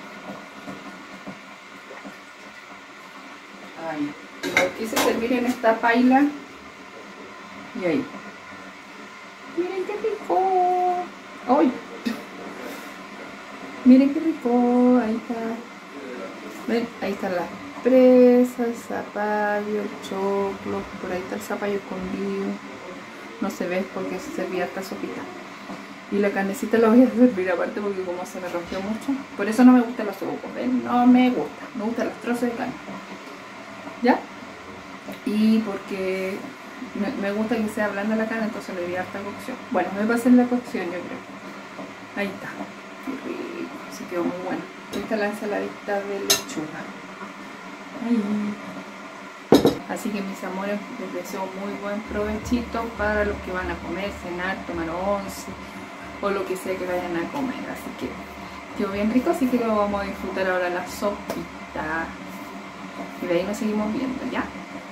Ahí, y lo quise servir en esta paila y ahí. Miren qué rico. ¡Ay! Miren qué rico. Ahí está. ¿Ven? Ahí están las presas, el zapallo, el choclo. Por ahí está el zapallo escondido. No se ve porque se servía esta sopita. Y la carnecita la voy a servir aparte porque como se me rompió mucho. Por eso no me gustan los osocos, ¿ven? No me gusta. Me gustan los trozos de carne. ¿Ya? Y porque me gusta que sea blanda la carne, entonces le di harta cocción. Bueno, me pasé en la cocción, yo creo. Ahí está. Qué rico. Así quedó muy bueno. Ahí está la ensaladita de lechuga. Ahí. Así que mis amores, les deseo muy buen provechito para los que van a comer, cenar, tomar once o lo que sea que vayan a comer. Así que quedó bien rico, así que lo vamos a disfrutar ahora la sopita. Y de ahí nos seguimos viendo, ¿ya?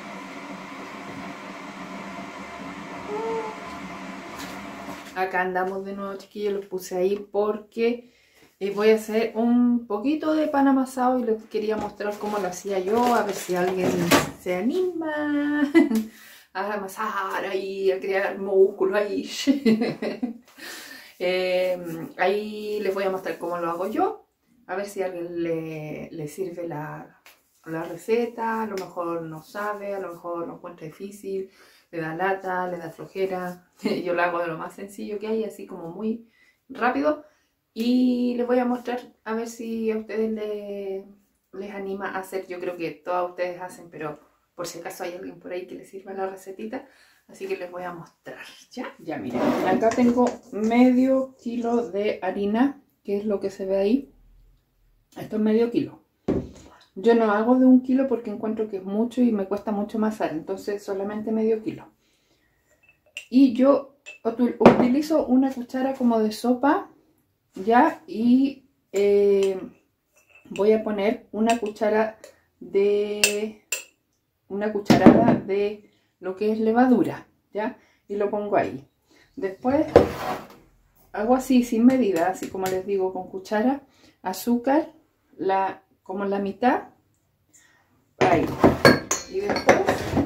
Acá andamos de nuevo, chiquillos, los puse ahí porque voy a hacer un poquito de pan amasado y les quería mostrar cómo lo hacía yo, a ver si alguien se anima a amasar ahí, a crear músculo ahí. Ahí les voy a mostrar cómo lo hago yo, a ver si a alguien le sirve la receta, a lo mejor no sabe, a lo mejor lo encuentra difícil, le da lata, le da flojera. Yo lo hago de lo más sencillo que hay, así como muy rápido. Y les voy a mostrar a ver si a ustedes les anima a hacer. Yo creo que todas ustedes hacen, pero por si acaso hay alguien por ahí que les sirva la recetita. Así que les voy a mostrar, ¿ya? Ya miren, acá tengo medio kilo de harina, que es lo que se ve ahí. Esto es medio kilo. Yo no hago de 1 kilo porque encuentro que es mucho y me cuesta mucho amasar, entonces solamente medio kilo. Y yo utilizo una cuchara como de sopa, ya, y voy a poner una cucharada de lo que es levadura, ya, y lo pongo ahí. Después hago así sin medida, así como les digo, con cuchara, azúcar, como la mitad, ahí. Y después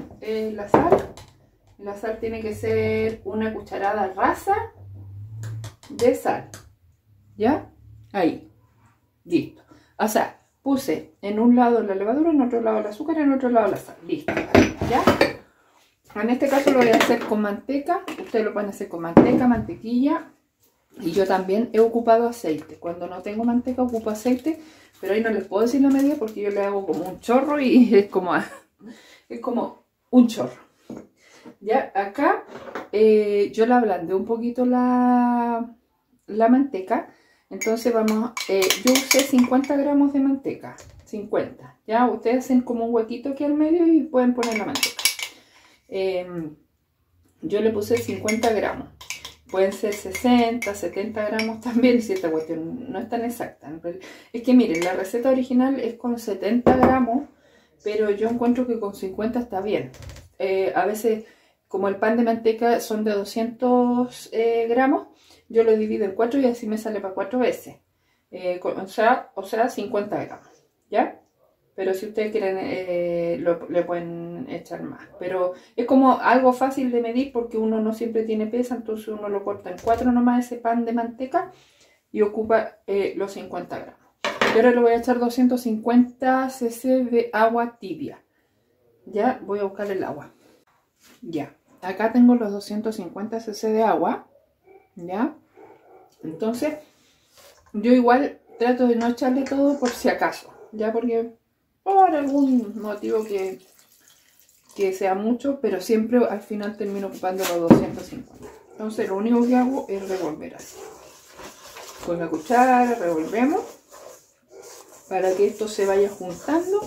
la sal tiene que ser una cucharada rasa de sal, ¿ya? Ahí, listo. O sea, puse en un lado la levadura, en otro lado el azúcar, en otro lado la sal, listo, ¿ya? En este caso lo voy a hacer con manteca, ustedes lo pueden hacer con manteca, mantequilla, y yo también he ocupado aceite. Cuando no tengo manteca ocupo aceite, pero ahí no les puedo decir la medida porque yo le hago como un chorro y es como un chorro. Ya acá yo la ablandé un poquito la manteca, entonces yo usé 50 gramos de manteca, 50. Ya ustedes hacen como un huequito aquí al medio y pueden poner la manteca. Yo le puse 50 gramos. Pueden ser 60, 70 gramos también, si esta cuestión no es tan exacta. Es que miren, la receta original es con 70 gramos, pero yo encuentro que con 50 está bien. A veces, como el pan de manteca son de 200 gramos, yo lo divido en 4 y así me sale para 4 veces. O sea, 50 gramos, ¿ya? Pero si ustedes quieren, le pueden echar más. Pero es como algo fácil de medir porque uno no siempre tiene pesa. Entonces uno lo corta en 4 nomás ese pan de manteca y ocupa los 50 gramos. Y ahora le voy a echar 250 cc de agua tibia. Ya, voy a buscar el agua. Ya, acá tengo los 250 cc de agua. Ya, entonces yo igual trato de no echarle todo por si acaso. Ya, porque por algún motivo que sea mucho, pero siempre al final termino ocupando los 250. Entonces lo único que hago es revolver así. Con la cuchara revolvemos para que esto se vaya juntando.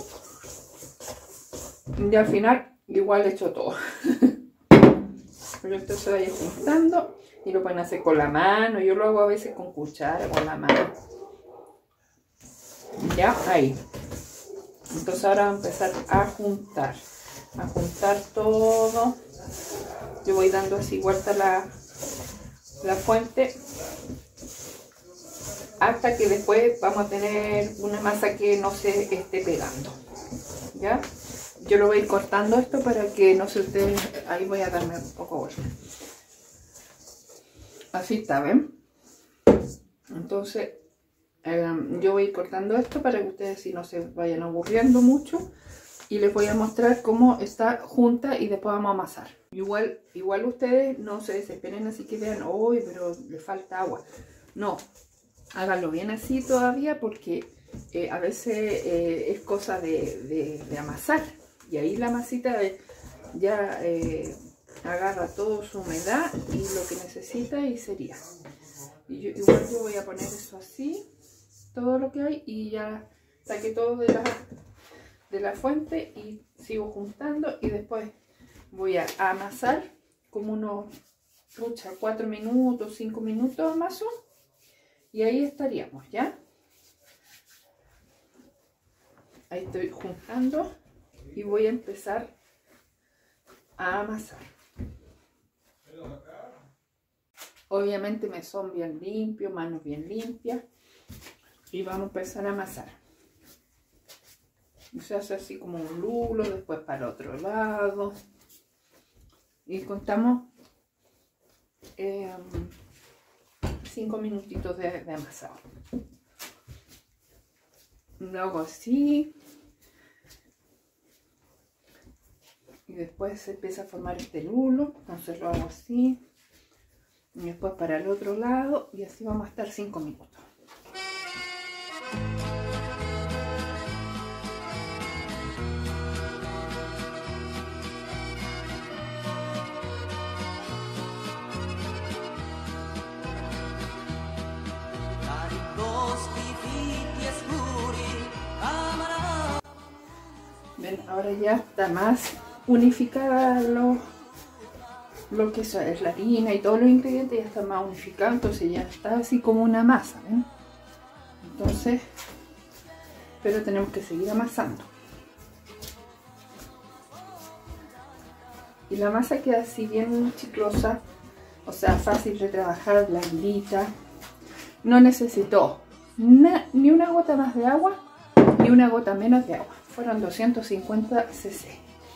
Y al final igual echo todo. Pero esto se vaya juntando y lo pueden hacer con la mano. Yo lo hago a veces con cuchara, con la mano. Ya, ahí. Entonces ahora voy a empezar a juntar todo. Yo voy dando así vuelta la fuente hasta que después vamos a tener una masa que no se esté pegando. ¿Ya? Yo lo voy a ir cortando esto para que no se ustedes, ahí voy a darme un poco vuelta. Así está, ¿ven? Entonces yo voy a ir cortando esto para que ustedes si no se vayan aburriendo mucho. Y les voy a mostrar cómo está junta y después vamos a amasar. Igual ustedes no se desesperen así que vean, uy, pero le falta agua. No, háganlo bien así todavía porque a veces es cosa de amasar. Y ahí la masita ya agarra toda su humedad y lo que necesita y sería. Y igual yo voy a poner eso así, todo lo que hay y ya saqué todo de la fuente y sigo juntando y después voy a amasar como unos 4 minutos, 5 minutos amaso y ahí estaríamos, ¿ya? Ahí estoy juntando y voy a empezar a amasar. Obviamente mesón bien limpio, manos bien limpias y vamos a empezar a amasar. Se hace así como un lulo, después para el otro lado y contamos 5 minutitos de amasado. Lo hago así y después se empieza a formar este lulo, entonces lo hago así y después para el otro lado y así vamos a estar 5 minutos. Ven, ahora ya está más unificada lo que es la harina y todos los ingredientes ya están más unificados, entonces ya está así como una masa, ¿ven? Entonces, pero tenemos que seguir amasando. Y la masa queda así bien chiclosa, o sea, fácil de trabajar, blandita. No necesitó ni una gota más de agua, ni una gota menos de agua. Fueron 250 cc.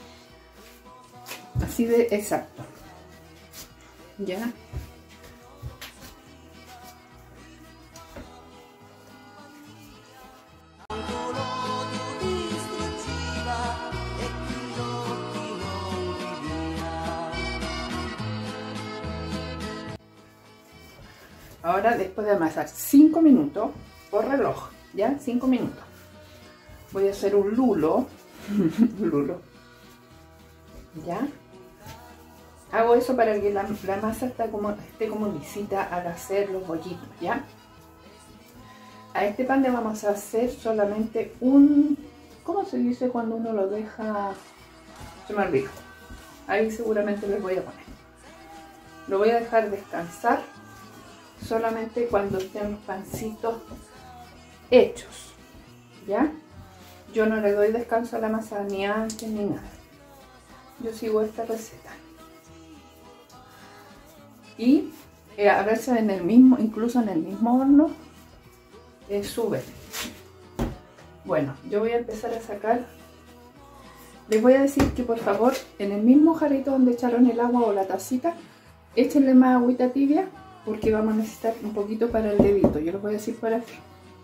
Así de exacto. ¿Ya? Ahora, después de amasar 5 minutos por reloj, ¿ya? 5 minutos. Voy a hacer un lulo. Lulo. ¿Ya? Hago eso para que la masa esté como lisita al hacer los bollitos, ¿ya? A este pan le vamos a hacer solamente un... ¿Cómo se dice cuando uno lo deja? Se me olvidó. Ahí seguramente les voy a poner. lo voy a dejar descansar solamente cuando estén los pancitos hechos, ¿ya? Yo no le doy descanso a la masa ni antes ni nada. Yo sigo esta receta. Y a veces en el mismo, incluso en el mismo horno, sube. Bueno, yo voy a empezar a sacar. Les voy a decir que por favor, en el mismo jarrito donde echaron el agua o la tacita, échenle más agüita tibia, porque vamos a necesitar un poquito para el dedito. Yo les voy a decir para qué.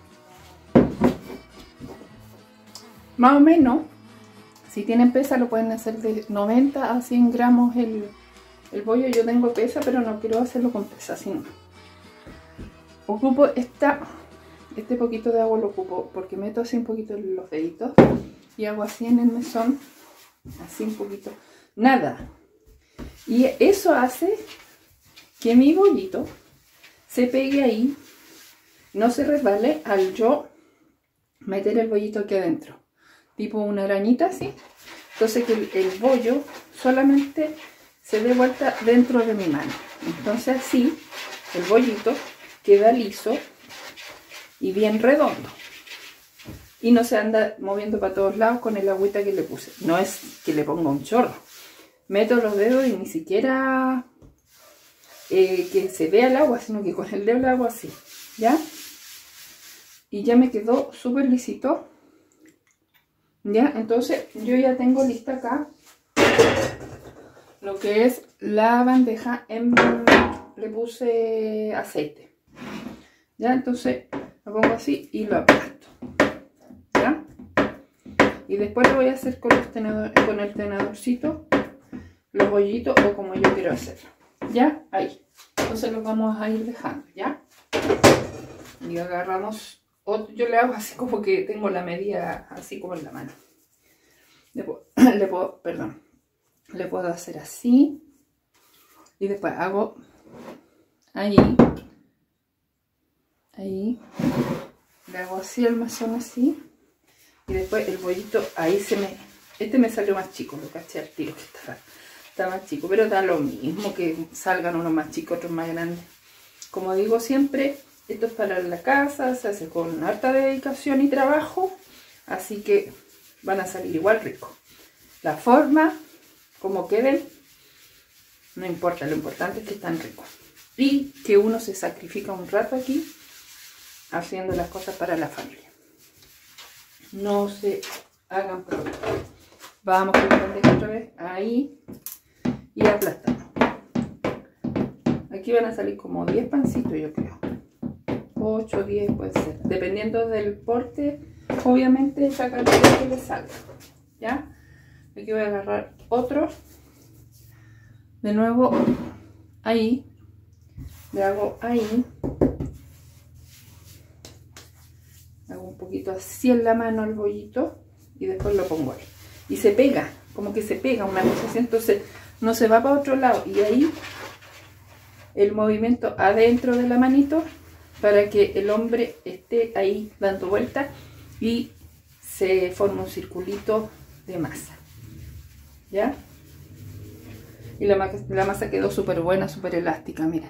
Más o menos, si tienen pesa, lo pueden hacer de 90 a 100 gramos el bollo. Yo tengo pesa, pero no quiero hacerlo con pesa, sino ocupo este poquito de agua, lo ocupo porque meto así un poquito los deditos y hago así en el mesón, así un poquito, nada. Y eso hace que mi bollito se pegue ahí, no se resbale al yo meter el bollito aquí adentro, tipo una arañita así. Entonces que el bollo solamente se dé vuelta dentro de mi mano. Entonces así el bollito queda liso y bien redondo. Y no se anda moviendo para todos lados con el agüita que le puse. No es que le ponga un chorro. Meto los dedos y ni siquiera que se vea el agua, sino que con el dedo le hago así, ¿ya? Y ya me quedó súper lisito, ¿ya? Entonces yo ya tengo lista acá lo que es la bandeja. Le puse aceite, ¿ya? Entonces lo pongo así y lo aplasto, ¿ya? Y después lo voy a hacer con el tenedorcito, los bollitos o como yo quiero hacerlo, ¿ya? Ahí. Entonces los vamos a ir dejando, ¿ya? Y agarramos otro. Yo le hago así como que tengo la medida así como en la mano. Le puedo hacer así. Y después hago ahí. Le hago así el mesón así. Y después el bollito ahí este me salió más chico, lo caché al tiro que está más chico, pero da lo mismo que salgan unos más chicos, otros más grandes. Como digo siempre, esto es para la casa, se hace con harta dedicación y trabajo, así que van a salir igual ricos. La forma, como queden, no importa, lo importante es que están ricos. Y que uno se sacrifica un rato aquí, haciendo las cosas para la familia. No se hagan problemas. Vamos con la bandeja otra vez, ahí, y aplastamos. Aquí van a salir como 10 pancitos, yo creo. 8 o 10 puede ser, dependiendo del porte, obviamente esa cantidad que le salga, ¿ya? Aquí voy a agarrar otro, de nuevo, ahí, le hago ahí, hago un poquito así en la mano al bollito y después lo pongo ahí. Y se pega, como que se pega una cosa así, entonces no se va para otro lado. Y ahí el movimiento adentro de la manito para que el hombre esté ahí dando vueltas y se forma un circulito de masa, ¿ya? Y la masa quedó súper buena, súper elástica, miren.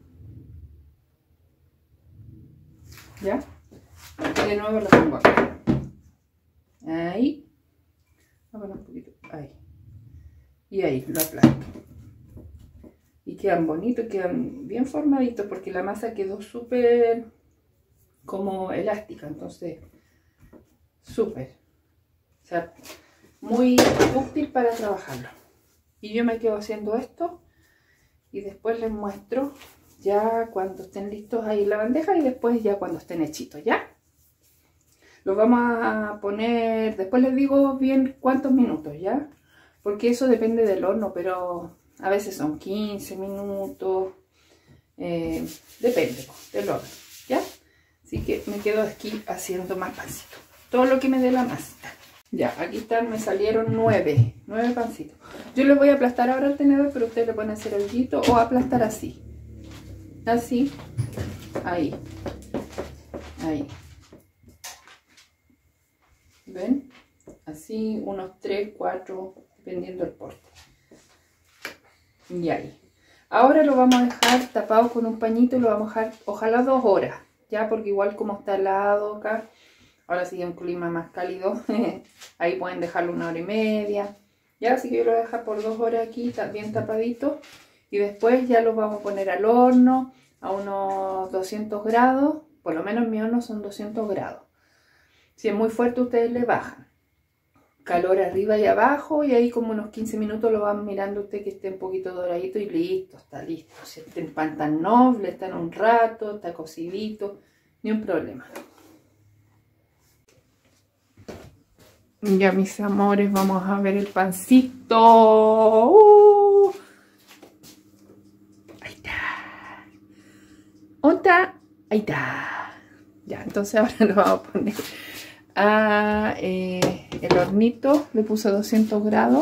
¿Ya? Y de nuevo la pongo acá. Ahí. Vamos un poquito. Ahí. Y ahí lo aplasto. Y quedan bonitos, quedan bien formaditos porque la masa quedó súper como elástica. Entonces, súper. O sea, muy útil para trabajarlo. Y yo me quedo haciendo esto y después les muestro ya cuando estén listos ahí en la bandeja y después ya cuando estén hechitos, ¿ya? Los vamos a poner, después les digo bien cuántos minutos, ¿ya? Porque eso depende del horno, pero a veces son 15 minutos, depende del horno, ¿ya? Así que me quedo aquí haciendo más pancitos, todo lo que me dé la masita. Ya, aquí están, me salieron 9 pancitos. Yo les voy a aplastar ahora el tenedor, pero ustedes le pueden hacer el hoyito o aplastar así. Así, ahí, ahí. ¿Ven? Así, unos 3, 4, dependiendo del porte. Y ahí. Ahora lo vamos a dejar tapado con un pañito y lo vamos a dejar ojalá 2 horas. Ya, porque igual como está helado acá, ahora sigue un clima más cálido, ahí pueden dejarlo 1 hora y media. Ya, así que yo lo voy a dejar por 2 horas aquí, bien tapadito. Y después ya lo vamos a poner al horno a unos 200 grados. Por lo menos mi horno son 200 grados. Si es muy fuerte ustedes le bajan. Calor arriba y abajo, y ahí como unos 15 minutos lo van mirando usted que esté un poquito doradito y listo, está listo. Si está en pan tan noble, está en un rato, está cocidito, ni un problema. Ya mis amores, vamos a ver el pancito. Ahí está. ¿Dónde está? Ahí está. Ya, entonces ahora lo vamos a poner a el hornito. Le puse 200 grados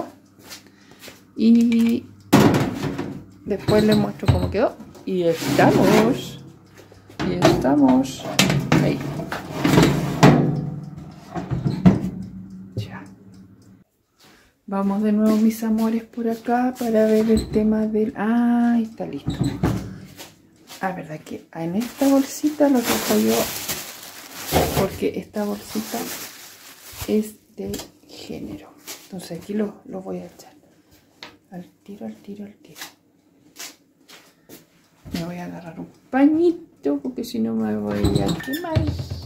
y después les muestro cómo quedó. Y estamos ahí. Ya, vamos de nuevo mis amores por acá para ver el tema del... ah, está listo. Ah, verdad que en esta bolsita lo dejo yo, porque esta bolsita es de género. Entonces aquí lo voy a echar al tiro. Me voy a agarrar un pañito porque si no me voy a quemar.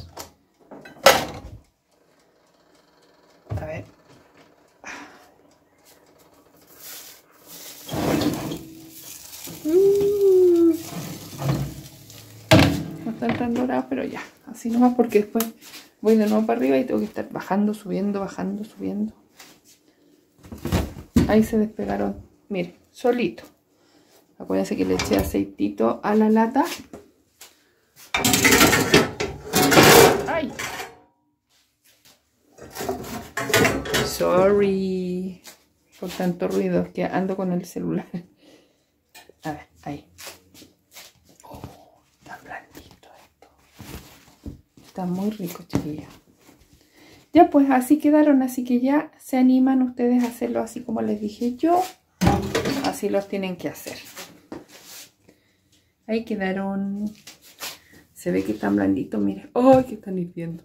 A ver. No están tan dorados, pero ya. Así nomás, porque después voy de nuevo para arriba y tengo que estar bajando, subiendo. Ahí se despegaron, miren, solito. Acuérdense que le eché aceitito a la lata. ¡Ay! Sorry por tanto ruido, es que ando con el celular. A ver, ahí. Oh, está blandito esto. Está muy rico, chiquillos. Ya pues así quedaron, así que ya se animan ustedes a hacerlo así como les dije yo. Así los tienen que hacer. Ahí quedaron. Se ve que están blanditos, miren. ¡Oh, que están hirviendo!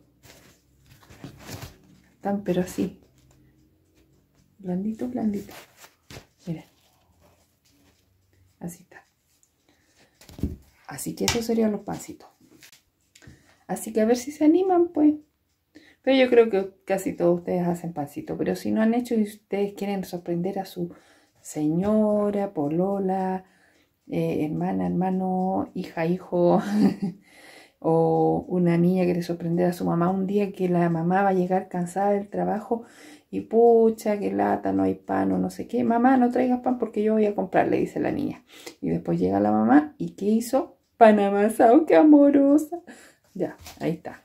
Están pero así. Blandito. Miren. Así está. Así que esos serían los pancitos. Así que a ver si se animan, pues. Pero yo creo que casi todos ustedes hacen pancito. Pero si no han hecho y ustedes quieren sorprender a su señora, polola, hermana, hermano, hija, hijo, o una niña quiere sorprender a su mamá un día que la mamá va a llegar cansada del trabajo y pucha, que lata, no hay pan o no sé qué. Mamá, no traigas pan porque yo voy a comprar, le dice la niña. Y después llega la mamá y ¿qué hizo? Pan amasado, qué amorosa. Ya, ahí está.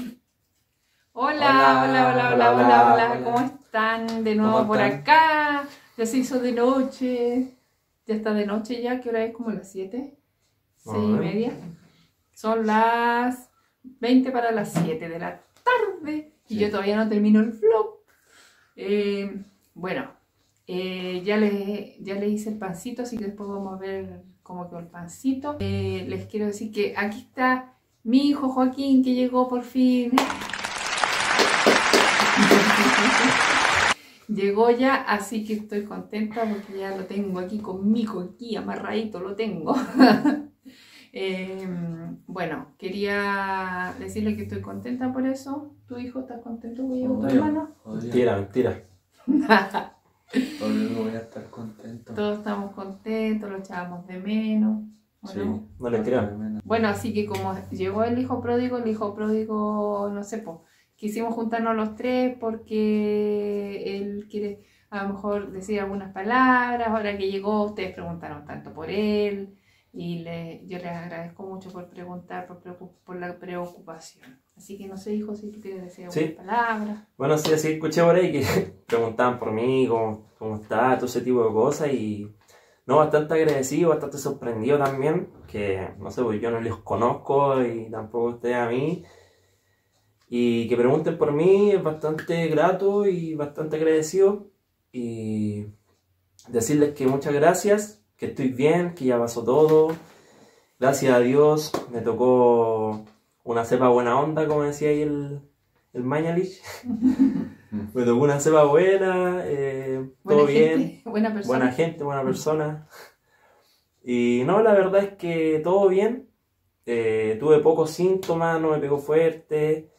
Hola, ¿cómo están? De nuevo por acá. Ya se hizo de noche. Ya está de noche ya. ¿Qué hora es? Como las 7, 6:30. Son las 20 para las 7 de la tarde. Y yo todavía no termino el vlog. Bueno, ya le hice el pancito, así que después vamos a ver cómo quedó el pancito. Les quiero decir que aquí está mi hijo Joaquín, que llegó por fin. Llegó ya, así que estoy contenta porque ya lo tengo aquí conmigo, aquí amarradito lo tengo. Bueno, quería decirle que estoy contenta por eso. ¿Tu hijo está contento que llegó tu hermano? Mentira. Obvio no voy a estar contento. Todos estamos contentos, lo echábamos de menos. Sí, no le creo. Bueno, así que como llegó el hijo pródigo, no sé, pues, quisimos juntarnos los tres porque él quiere a lo mejor decir algunas palabras. Ahora que llegó, ustedes preguntaron tanto por él y yo les agradezco mucho por preguntar, por la preocupación. Así que no sé, hijo, si tú quieres decir algunas palabras. Bueno, sí, escuché por ahí que preguntaban por mí, cómo está, todo ese tipo de cosas y... No, bastante agradecido, bastante sorprendido también, que no sé, pues yo no les conozco y tampoco ustedes a mí. Y que pregunten por mí es bastante grato y bastante agradecido. Y decirles que muchas gracias que estoy bien, que ya pasó todo. Gracias a Dios me tocó una cepa buena onda, como decía ahí el Mañalich. Me tocó una cepa buena, todo bien. Buena persona. Buena gente, buena persona. Y no, la verdad es que todo bien. Tuve pocos síntomas, no me pegó fuerte.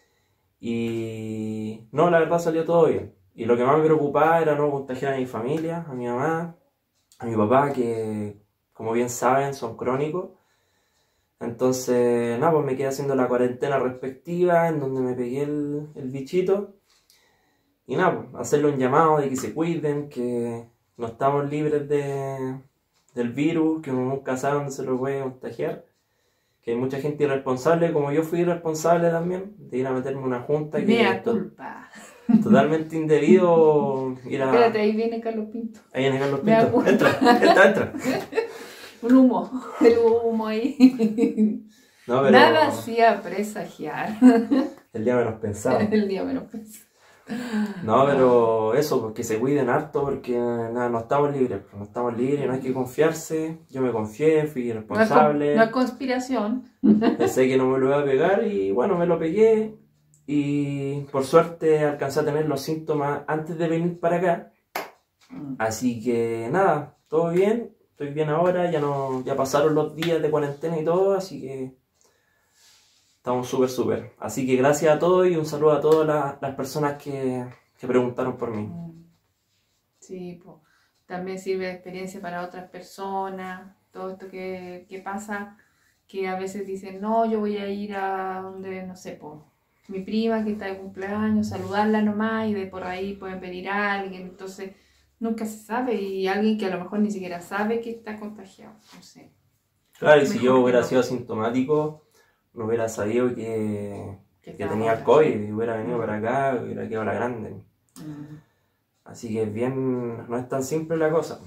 Y no, la verdad salió todo bien. Y lo que más me preocupaba era no contagiar a mi familia, a mi mamá, a mi papá, que como bien saben son crónicos. Entonces, nada, pues me quedé haciendo la cuarentena respectiva, en donde me pegué el bichito. Y nada, pues, hacerle un llamado de que se cuiden, que no estamos libres del virus, que uno nunca sabe dónde se lo puede contagiar. Que hay mucha gente irresponsable, como yo fui irresponsable también, de ir a meterme en una junta. Mea culpa. Totalmente indebido ir a... Espérate, ahí viene Carlos Pinto. Ahí viene Carlos Mea Pinto. culpa. Entra. Un humo, el humo ahí. No, pero Nada hacía presagiar. el día menos pensado. El día menos pensado. No, pero eso, pues que se cuiden harto porque nada, no estamos libres, no estamos libres, no hay que confiarse. Yo me confié, fui irresponsable. No es conspiración. Pensé que no me lo iba a pegar y bueno, me lo pegué. Y por suerte alcancé a tener los síntomas antes de venir para acá. Así que nada, todo bien, estoy bien ahora, ya pasaron los días de cuarentena y todo, así que estamos súper. Así que gracias a todos y un saludo a todas las personas que preguntaron por mí. Sí, pues también sirve de experiencia para otras personas, todo esto que pasa, que a veces dicen, no, yo voy a ir a donde, no sé, pues mi prima que está de cumpleaños, saludarla nomás y de por ahí pueden venir a alguien, entonces nunca se sabe y alguien que a lo mejor ni siquiera sabe que está contagiado, no sé. Claro, y si yo hubiera sido asintomático, no hubiera sabido que tenía el COVID y hubiera venido para acá, hubiera quedado la grande. Así que no es tan simple la cosa.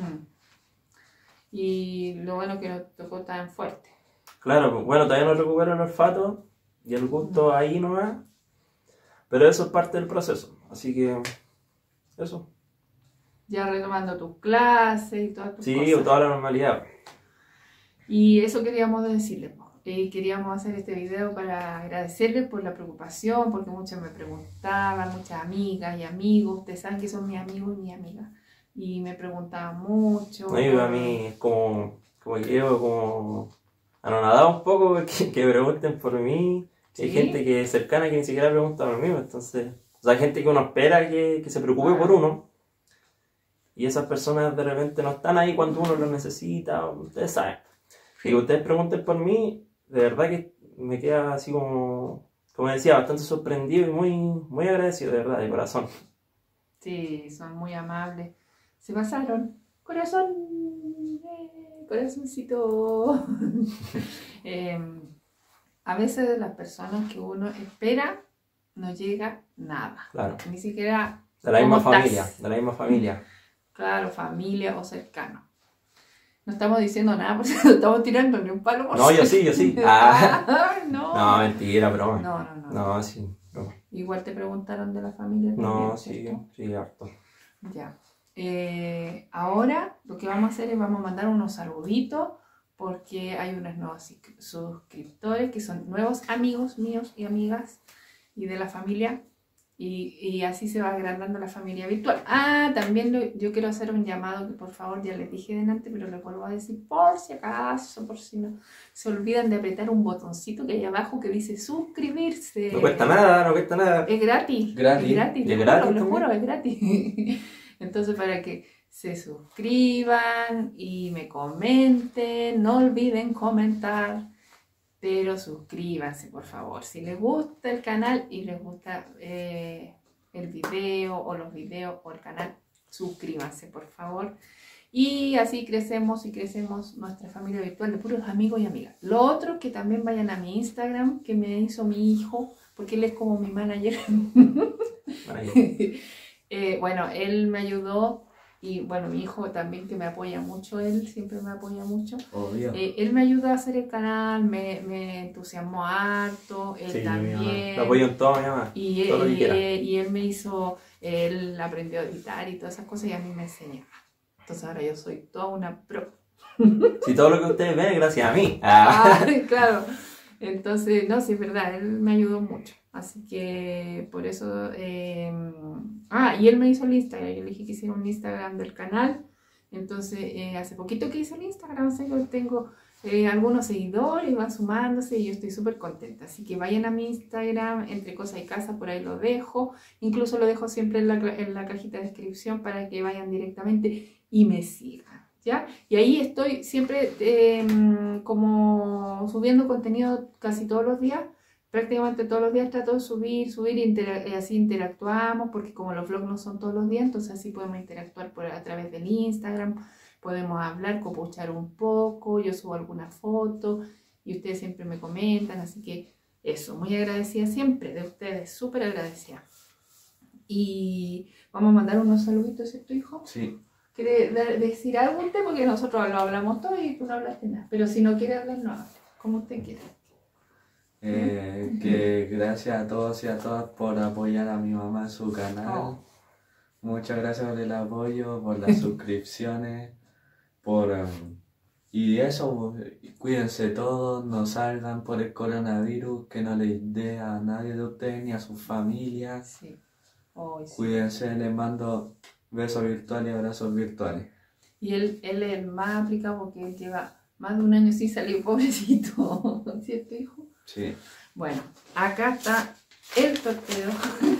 Y lo bueno que no tocó tan fuerte. Claro, pues, bueno, todavía no recupero el olfato y el gusto ahí nomás, pero eso es parte del proceso, así que eso. Ya retomando tus clases y todas tus cosas. Sí, toda la normalidad. Y eso queríamos decirles. Queríamos hacer este video para agradecerles por la preocupación, porque muchas me preguntaban, muchas amigas y amigos, ustedes saben que son mis amigos y mis amigas, y me preguntaban mucho. No, yo a mí es como que llevo como anonadado un poco que pregunten por mí. ¿Sí? Hay gente que es cercana que ni siquiera pregunta por mí, entonces, o sea, hay gente que uno espera que se preocupe por uno, y esas personas de repente no están ahí cuando uno lo necesita, ustedes saben. Y que ustedes pregunten por mí, de verdad que me queda así como decía, bastante sorprendido y muy agradecido, de verdad, de corazón. Sí, son muy amables. Se pasaron. Corazón, corazoncito. A veces de las personas que uno espera no llega nada. Claro. Ni siquiera de la misma familia. Claro, familia o cercano. No estamos diciendo nada, porque no estamos tirando ni un palo por No, yo sí. No, mentira, broma. No. No, sí, broma. Igual te preguntaron de la familia. No, también, sí, harto. Ya. Ahora lo que vamos a hacer es vamos a mandar unos saluditos porque hay unos nuevos suscriptores que son nuevos amigos míos y amigas y de la familia. Y así se va agrandando la familia virtual. También yo quiero hacer un llamado que por favor ya les dije delante, pero les vuelvo a decir por si acaso, por si no se olvidan de apretar un botoncito que hay abajo que dice suscribirse. No cuesta nada. Es gratis. Es gratis. Lo juro, es gratis. Entonces para que se suscriban y me comenten, no olviden comentar. Pero suscríbanse, por favor. Si les gusta el canal y les gusta el video o los videos o el canal, suscríbanse, por favor. Y así crecemos nuestra familia virtual de puros amigos y amigas. Lo otro, que también vayan a mi Instagram, que me hizo mi hijo, porque él es como mi manager. Bueno, él me ayudó. Y bueno, mi hijo también, que me apoya mucho, él siempre me apoya mucho. Él me ayudó a hacer el canal, me entusiasmó harto, él sí, también. Me apoyo en todo, mi mamá. Y él me hizo, él aprendió a editar y todas esas cosas y a mí me enseñaba. Entonces ahora yo soy toda una pro. Si todo lo que ustedes ven es gracias a mí. Claro. Entonces, no, sí es verdad, él me ayudó mucho. Así que por eso... y él me hizo el Instagram. Yo le dije que hiciera un Instagram del canal. Entonces, hace poquito que hice el Instagram, tengo algunos seguidores, van sumándose y yo estoy súper contenta. Así que vayan a mi Instagram, Entre Cosa y Casa, por ahí lo dejo. Incluso lo dejo siempre en la cajita de descripción para que vayan directamente y me sigan. ¿Ya? Y ahí estoy siempre como subiendo contenido casi todos los días. Prácticamente todos los días trato de subir y así interactuamos, porque como los vlogs no son todos los días, entonces así podemos interactuar a través del Instagram, podemos hablar, copuchar un poco, yo subo alguna foto y ustedes siempre me comentan, así que eso, muy agradecida siempre de ustedes, súper agradecida. Y vamos a mandar unos saluditos, ¿cierto, hijo? Sí. ¿Quiere decir algún tema? Porque nosotros lo hablamos todo y tú no hablaste nada, pero si no quiere hablar, no hable, como usted quiera. Que gracias a todos y a todas por apoyar a mi mamá en su canal. Muchas gracias por el apoyo, por las suscripciones, y eso, cuídense todos, no salgan por el coronavirus, que no les dé a nadie de ustedes ni a sus familias. Sí. Sí. Cuídense, les mando besos virtuales y abrazos virtuales. Y él es el más aplicado porque él lleva más de un año sin salir, pobrecito, ¿cierto, hijo? Sí. Bueno, acá está el sorteo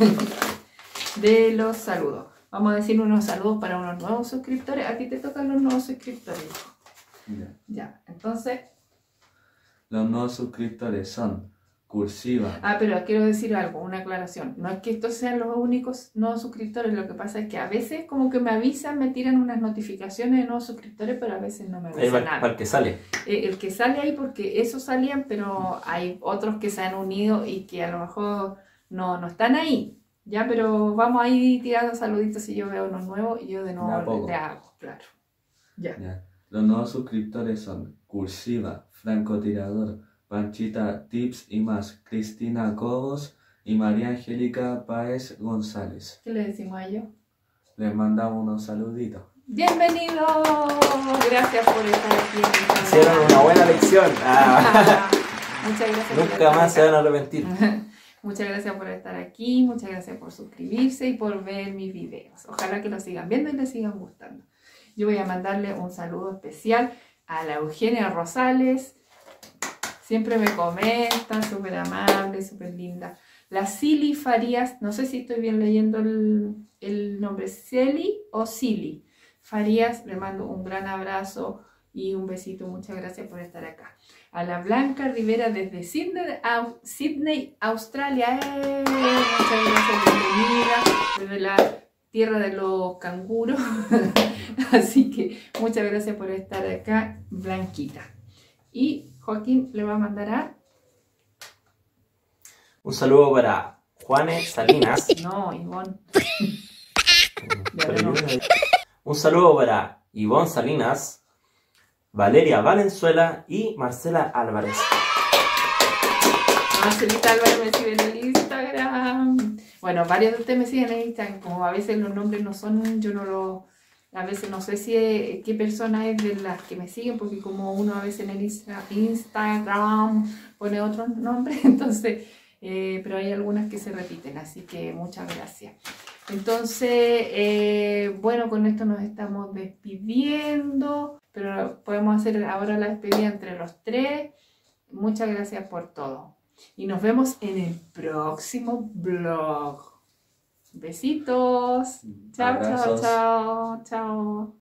de los saludos. Vamos a decir unos saludos para unos nuevos suscriptores. A ti te tocan los nuevos suscriptores, hijo. Ya, entonces... Los nuevos suscriptores son Cursiva. Pero quiero decir algo, una aclaración. No es que estos sean los únicos nuevos suscriptores, lo que pasa es que a veces como que me avisan, me tiran unas notificaciones de nuevos suscriptores, pero a veces no me avisan nada. Para el que sale. El que sale ahí, porque esos salían, pero hay otros que se han unido y que a lo mejor no están ahí. Ya, pero vamos a ir tirando saluditos si yo veo unos nuevos y yo de nuevo le hago, claro. Ya. Los nuevos suscriptores son Cursiva, Francotirador, Panchita Tips y más, Cristina Cobos y María Angélica Páez González. ¿Qué le decimos a ellos? Les mandamos unos saluditos. ¡Bienvenidos! Gracias por estar aquí. Hicieron una buena lección. Muchas gracias. Nunca más se van a arrepentir. Muchas gracias por estar aquí, muchas gracias por suscribirse y por ver mis videos. Ojalá que los sigan viendo y les sigan gustando. Yo voy a mandarle un saludo especial a la Eugenia Rosales. Siempre me comenta, súper amable, súper linda. La Cili Farías, no sé si estoy bien leyendo el nombre, Celi o Cili Farías, le mando un gran abrazo y un besito. Muchas gracias por estar acá. A la Blanca Rivera desde Sydney, Australia. Muchas gracias, bienvenida desde la tierra de los canguros. Así que muchas gracias por estar acá, Blanquita. Y Joaquín le va a mandar un saludo para Juanes Salinas. No, Ivonne. Un saludo para Ivonne Salinas, Valeria Valenzuela y Marcela Álvarez. Marcelita Álvarez me sigue en el Instagram. Bueno, varios de ustedes me siguen en Instagram. Como a veces los nombres no son, yo no lo... A veces no sé si qué persona es de las que me siguen, porque como uno a veces en el Instagram pone otro nombre, entonces, pero hay algunas que se repiten, así que muchas gracias. Entonces, bueno, con esto nos estamos despidiendo, pero podemos hacer ahora la despedida entre los tres. Muchas gracias por todo. Y nos vemos en el próximo vlog. Besitos. Chao, chao, chao, chao.